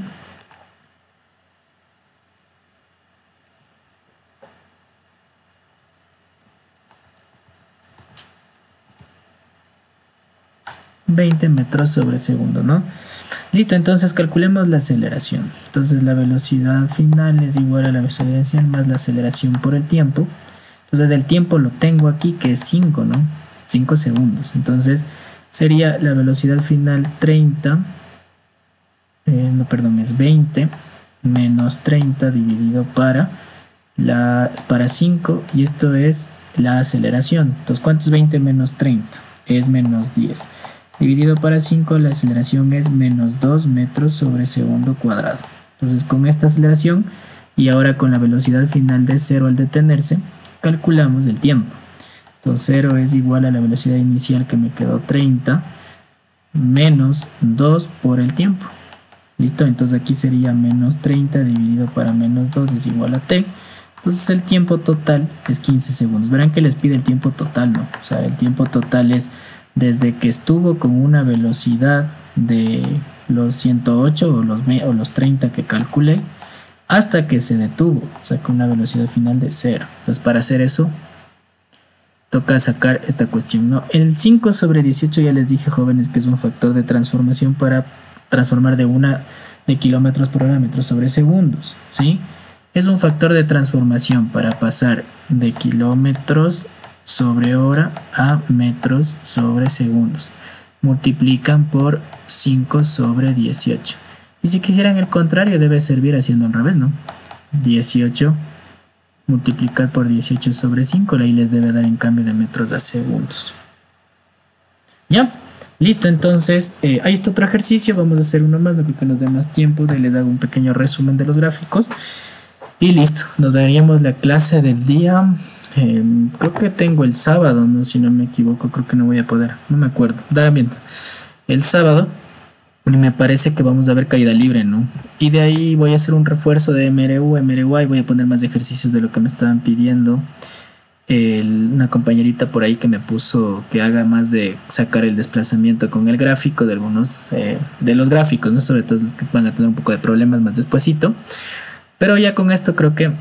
20 metros sobre segundo, ¿no? Listo, entonces calculemos la aceleración. Entonces la velocidad final es igual a la velocidad inicial más la aceleración por el tiempo. Entonces el tiempo lo tengo aquí que es 5, ¿no? 5 segundos. Entonces sería la velocidad final 30, no, perdón, es 20 menos 30 dividido para 5 y esto es la aceleración. Entonces, ¿cuánto es 20 menos 30? Es menos 10. Dividido para 5, la aceleración es menos 2 metros sobre segundo cuadrado. Entonces, con esta aceleración y ahora con la velocidad final de 0 al detenerse, calculamos el tiempo. Entonces, 0 es igual a la velocidad inicial que me quedó 30 menos 2 por el tiempo. ¿Listo? Entonces aquí sería menos 30 dividido para menos 2 es igual a t. Entonces el tiempo total es 15 segundos. Verán que les pide el tiempo total, ¿no? O sea, el tiempo total es desde que estuvo con una velocidad de los 108 o los 30 que calculé hasta que se detuvo, o sea, con una velocidad final de 0. Entonces para hacer eso toca sacar esta cuestión, ¿no? El 5 sobre 18 ya les dije, jóvenes, que es un factor de transformación para transformar de kilómetros por hora a metros sobre segundos, ¿sí? Es un factor de transformación para pasar de kilómetros sobre hora a metros sobre segundos. Multiplican por 5 sobre 18. Y si quisieran el contrario, debe servir haciendo al revés, ¿no? 18 multiplicar por 18 sobre 5, ahí les debe dar en cambio de metros a segundos. Ya, listo, entonces ahí está otro ejercicio, vamos a hacer uno más, no creo que nos dé más tiempo, de les hago un pequeño resumen de los gráficos y listo, nos veríamos la clase del día, creo que tengo el sábado, no, si no me equivoco, creo que no voy a poder, no me acuerdo, da bien, el sábado. Y me parece que vamos a ver caída libre, ¿no? Y de ahí voy a hacer un refuerzo de MRU, MRY, voy a poner más ejercicios de lo que me estaban pidiendo. Una compañerita por ahí que me puso que haga más de sacar el desplazamiento con el gráfico de algunos de los gráficos, ¿no? Sobre todo los que van a tener un poco de problemas más despuesito. Pero ya con esto creo que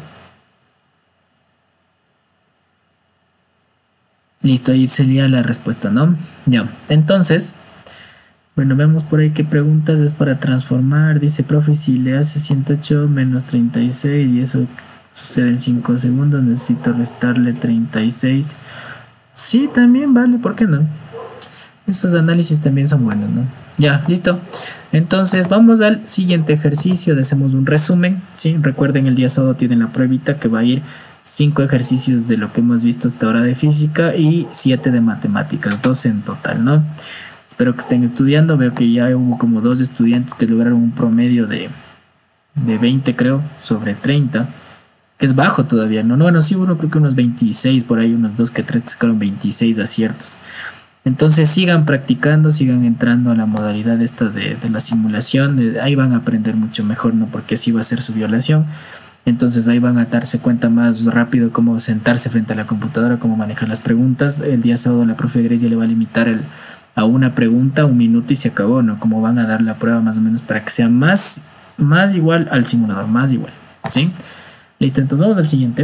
listo, ahí sería la respuesta, ¿no? Ya, entonces... Bueno, vemos por ahí qué preguntas es para transformar. Dice, profe, si le hace 108 menos 36 y eso sucede en 5 segundos, necesito restarle 36. Sí, también vale, ¿por qué no? Esos análisis también son buenos, ¿no? Ya, listo. Entonces vamos al siguiente ejercicio, hacemos un resumen, ¿sí? Recuerden, el día sábado tienen la pruebita que va a ir 5 ejercicios de lo que hemos visto hasta ahora de física y 7 de matemáticas, 12 en total, ¿no? Espero que estén estudiando. Veo que ya hubo como 2 estudiantes que lograron un promedio de 20, creo, sobre 30, que es bajo todavía, ¿no? No, bueno, sí, uno creo que unos 26, por ahí unos 2 que 3 que sacaron 26 aciertos. Entonces sigan practicando, sigan entrando a la modalidad esta de la simulación. Ahí van a aprender mucho mejor, ¿no? Porque así va a ser su violación. Entonces ahí van a darse cuenta más rápido cómo sentarse frente a la computadora, cómo manejar las preguntas. El día sábado la profe Grecia le va a limitar a una pregunta, 1 minuto y se acabó, ¿no? Cómo van a dar la prueba más o menos para que sea más igual al simulador, más igual, ¿sí? Listo, entonces vamos al siguiente.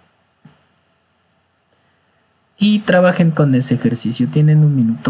Y trabajen con ese ejercicio, tienen 1 minuto.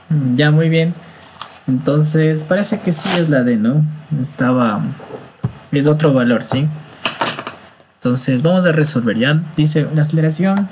Ya, muy bien. Entonces, parece que sí es la D, ¿no? Es otro valor, ¿sí? Entonces, vamos a resolver, ¿ya? Dice, la aceleración.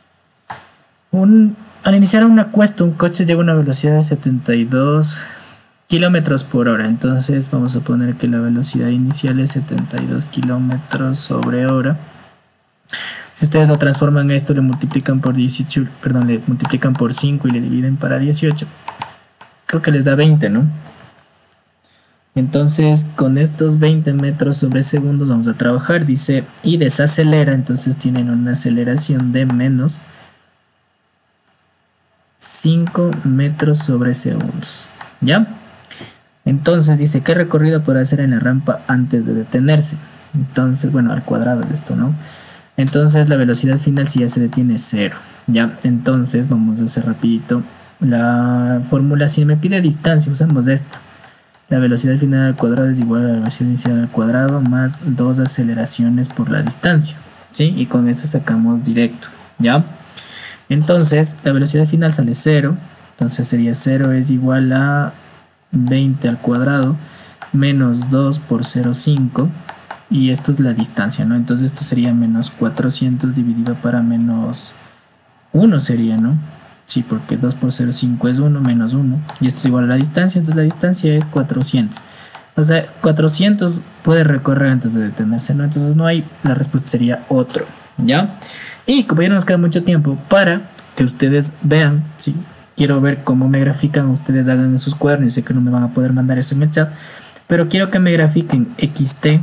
Al iniciar una cuesta, un coche llega a una velocidad de 72 kilómetros por hora. Entonces, vamos a poner que la velocidad inicial es 72 kilómetros sobre hora. Si ustedes lo transforman a esto, le multiplican por 18, perdón, le multiplican por 5 y le dividen para 18. Creo que les da 20, ¿no? Entonces, con estos 20 metros sobre segundos vamos a trabajar. Dice, y desacelera, entonces tienen una aceleración de menos 5 metros sobre segundos. ¿Ya? Entonces dice, ¿qué recorrido podrá hacer en la rampa antes de detenerse? Entonces, bueno, al cuadrado de esto, ¿no? Entonces la velocidad final, si ya se detiene, es 0. ¿Ya? Entonces vamos a hacer rapidito la fórmula. Si me pide distancia, usamos esta. La velocidad final al cuadrado es igual a la velocidad inicial al cuadrado más 2 aceleraciones por la distancia, ¿sí? Y con eso sacamos directo, ¿ya? Entonces la velocidad final sale 0. Entonces sería 0 es igual a 20 al cuadrado menos 2 por 0,5. Y esto es la distancia, ¿no? Entonces esto sería menos 400 dividido para menos 1 sería, ¿no? Sí, porque 2 por 0,5 es 1 menos 1. Y esto es igual a la distancia, entonces la distancia es 400. O sea, 400 puede recorrer antes de detenerse, ¿no? Entonces no hay, la respuesta sería otro, ¿ya? Y como ya no nos queda mucho tiempo para que ustedes vean, ¿sí? Quiero ver cómo me grafican, ustedes hagan en sus cuadernos. Sé que no me van a poder mandar eso en el chat, pero quiero que me grafiquen XT.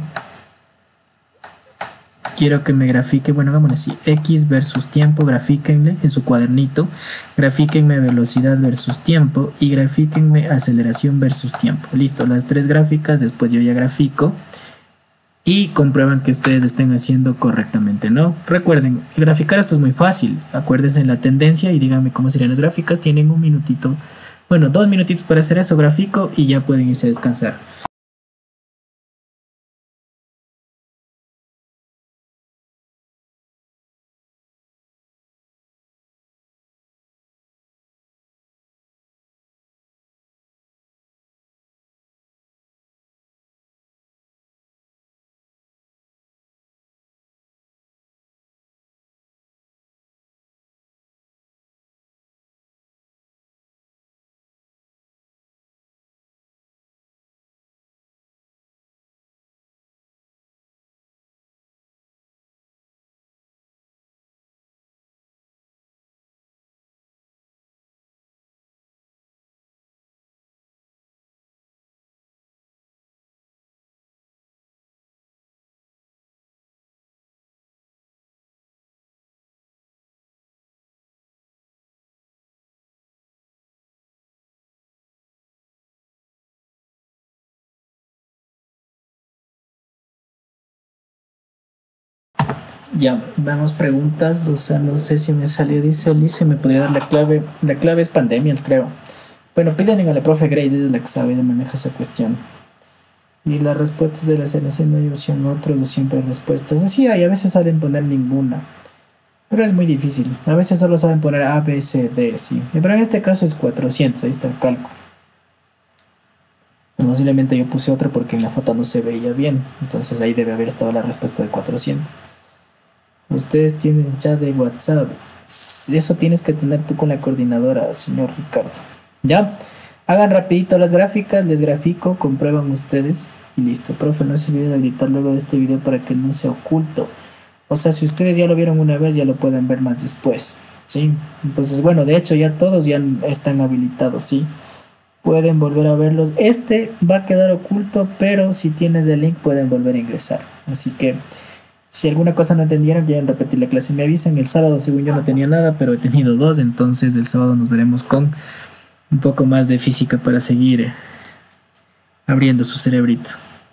Quiero que me grafique, bueno, hagámoslo así, X versus tiempo, grafíquenle en su cuadernito, grafíquenme velocidad versus tiempo y grafíquenme aceleración versus tiempo. Listo, las tres gráficas, después yo ya grafico y comprueban que ustedes estén haciendo correctamente, ¿no? Recuerden, graficar esto es muy fácil, acuérdense en la tendencia y díganme cómo serían las gráficas, tienen un minutito, bueno, 2 minutitos para hacer eso, grafico y ya pueden irse a descansar. Ya, vamos preguntas, o sea, no sé si me salió, dice Alice, me podría dar la clave es pandemias, creo. Bueno, piden a la profe Grace, ella es la que sabe de manejar esa cuestión. Y las respuestas de la selección no hay opción otro, o siempre hay respuestas. Así hay, a veces saben poner ninguna, pero es muy difícil. A veces solo saben poner A, B, C, D, sí. Pero en este caso es 400, ahí está el cálculo. Posiblemente yo puse otra porque en la foto no se veía bien, entonces ahí debe haber estado la respuesta de 400. Ustedes tienen chat de WhatsApp. Eso tienes que tener tú con la coordinadora, señor Ricardo. ¿Ya? Hagan rapidito las gráficas, les grafico, comprueban ustedes y listo. Profe, no se olvide de habilitar luego de este video para que no sea oculto. O sea, si ustedes ya lo vieron una vez, ya lo pueden ver más después, ¿sí? Entonces, bueno, de hecho ya todos ya están habilitados, ¿sí? Pueden volver a verlos. Este va a quedar oculto, pero si tienes el link pueden volver a ingresar. Así que si alguna cosa no entendieron, quieren repetir la clase, me avisan. El sábado, según yo, no tenía nada, pero he tenido 2. Entonces el sábado nos veremos con un poco más de física para seguir abriendo su cerebrito.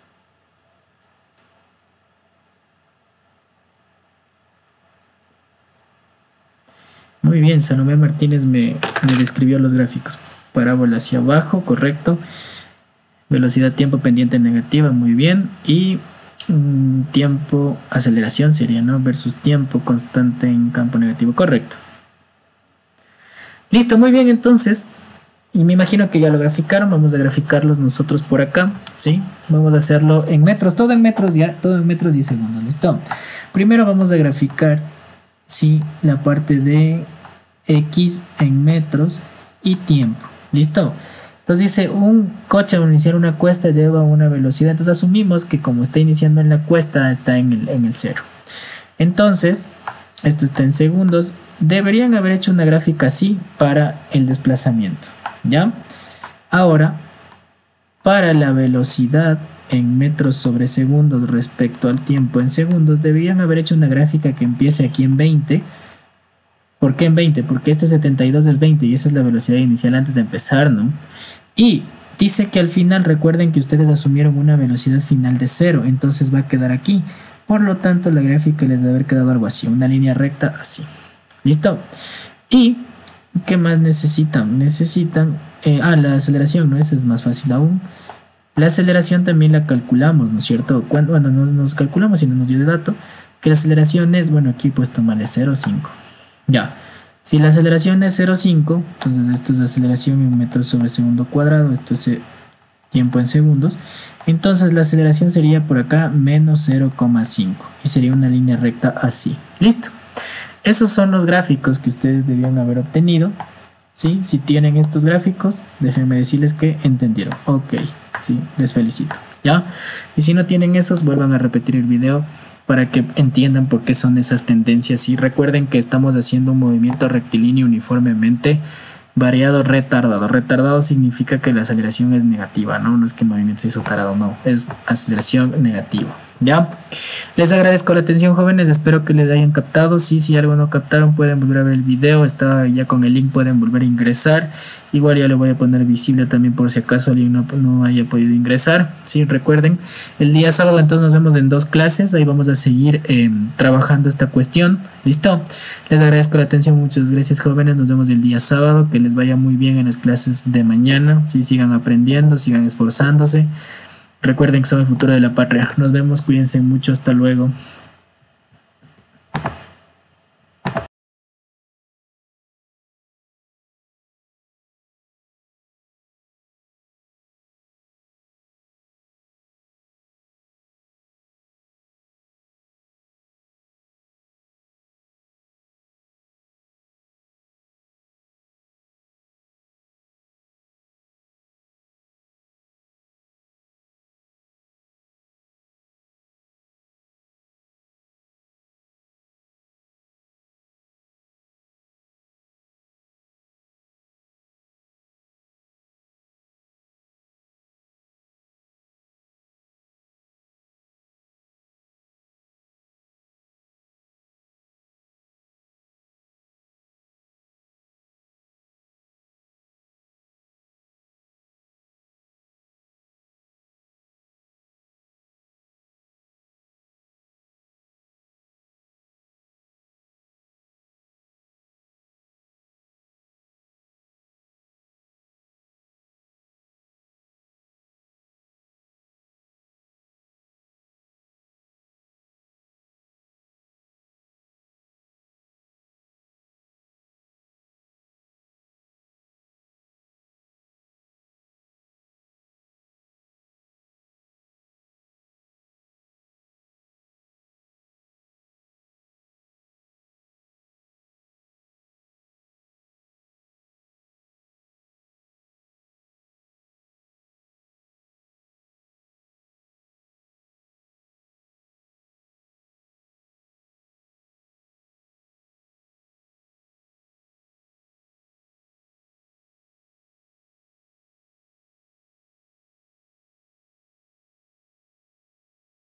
Muy bien, Salomé Martínez me describió los gráficos. Parábola hacia abajo, correcto. Velocidad, tiempo, pendiente negativa, muy bien. Y tiempo, aceleración sería, ¿no? Versus tiempo constante en campo negativo, correcto. Listo, muy bien, entonces Y me imagino que ya lo graficaron, vamos a graficarlos nosotros por acá, ¿sí? Vamos a hacerlo en metros, todo en metros ya, todo en metros y segundos, ¿listo? Primero vamos a graficar, ¿sí? La parte de X en metros y tiempo, ¿listo? Entonces dice, un coche al iniciar una cuesta lleva una velocidad, entonces asumimos que como está iniciando en la cuesta, está en el cero. Entonces, esto está en segundos, deberían haber hecho una gráfica así para el desplazamiento. ¿Ya? Ahora, para la velocidad en metros sobre segundos respecto al tiempo en segundos, deberían haber hecho una gráfica que empiece aquí en 20. ¿Por qué en 20? Porque este 72 es 20 y esa es la velocidad inicial antes de empezar, ¿no? Y dice que al final, recuerden que ustedes asumieron una velocidad final de 0, entonces va a quedar aquí. Por lo tanto, la gráfica les debe haber quedado algo así, una línea recta así. ¿Listo? Y ¿qué más necesitan? Necesitan la aceleración, ¿no? Esa es más fácil aún. La aceleración también la calculamos, ¿no es cierto? Bueno, no nos calculamos, sino nos dio de dato que la aceleración es, bueno, aquí pues tomarle 0,5. Ya, si la aceleración es 0,5, entonces esto es aceleración en metros sobre segundo cuadrado, esto es tiempo en segundos. Entonces la aceleración sería por acá menos 0,5 y sería una línea recta así. Listo. Esos son los gráficos que ustedes debían haber obtenido, ¿sí? Si tienen estos gráficos, déjenme decirles que entendieron. Ok, sí, les felicito, ¿ya? Y si no tienen esos, vuelvan a repetir el video para que entiendan por qué son esas tendencias. Y recuerden que estamos haciendo un movimiento rectilíneo uniformemente variado retardado. Retardado significa que la aceleración es negativa, ¿no? No es que el movimiento se hizo tarado, no, es aceleración negativa. ¿Ya? Les agradezco la atención, jóvenes, espero que les hayan captado. Si algo no captaron, pueden volver a ver el video, está ya con el link, pueden volver a ingresar. Igual ya lo voy a poner visible también por si acaso alguien no haya podido ingresar. Sí, recuerden, el día sábado entonces nos vemos en 2 clases, ahí vamos a seguir trabajando esta cuestión. ¿Listo? Les agradezco la atención, muchas gracias, jóvenes, nos vemos el día sábado, que les vaya muy bien en las clases de mañana. Sí, sigan aprendiendo, sigan esforzándose. Recuerden que son el futuro de la patria. Nos vemos, cuídense mucho, hasta luego.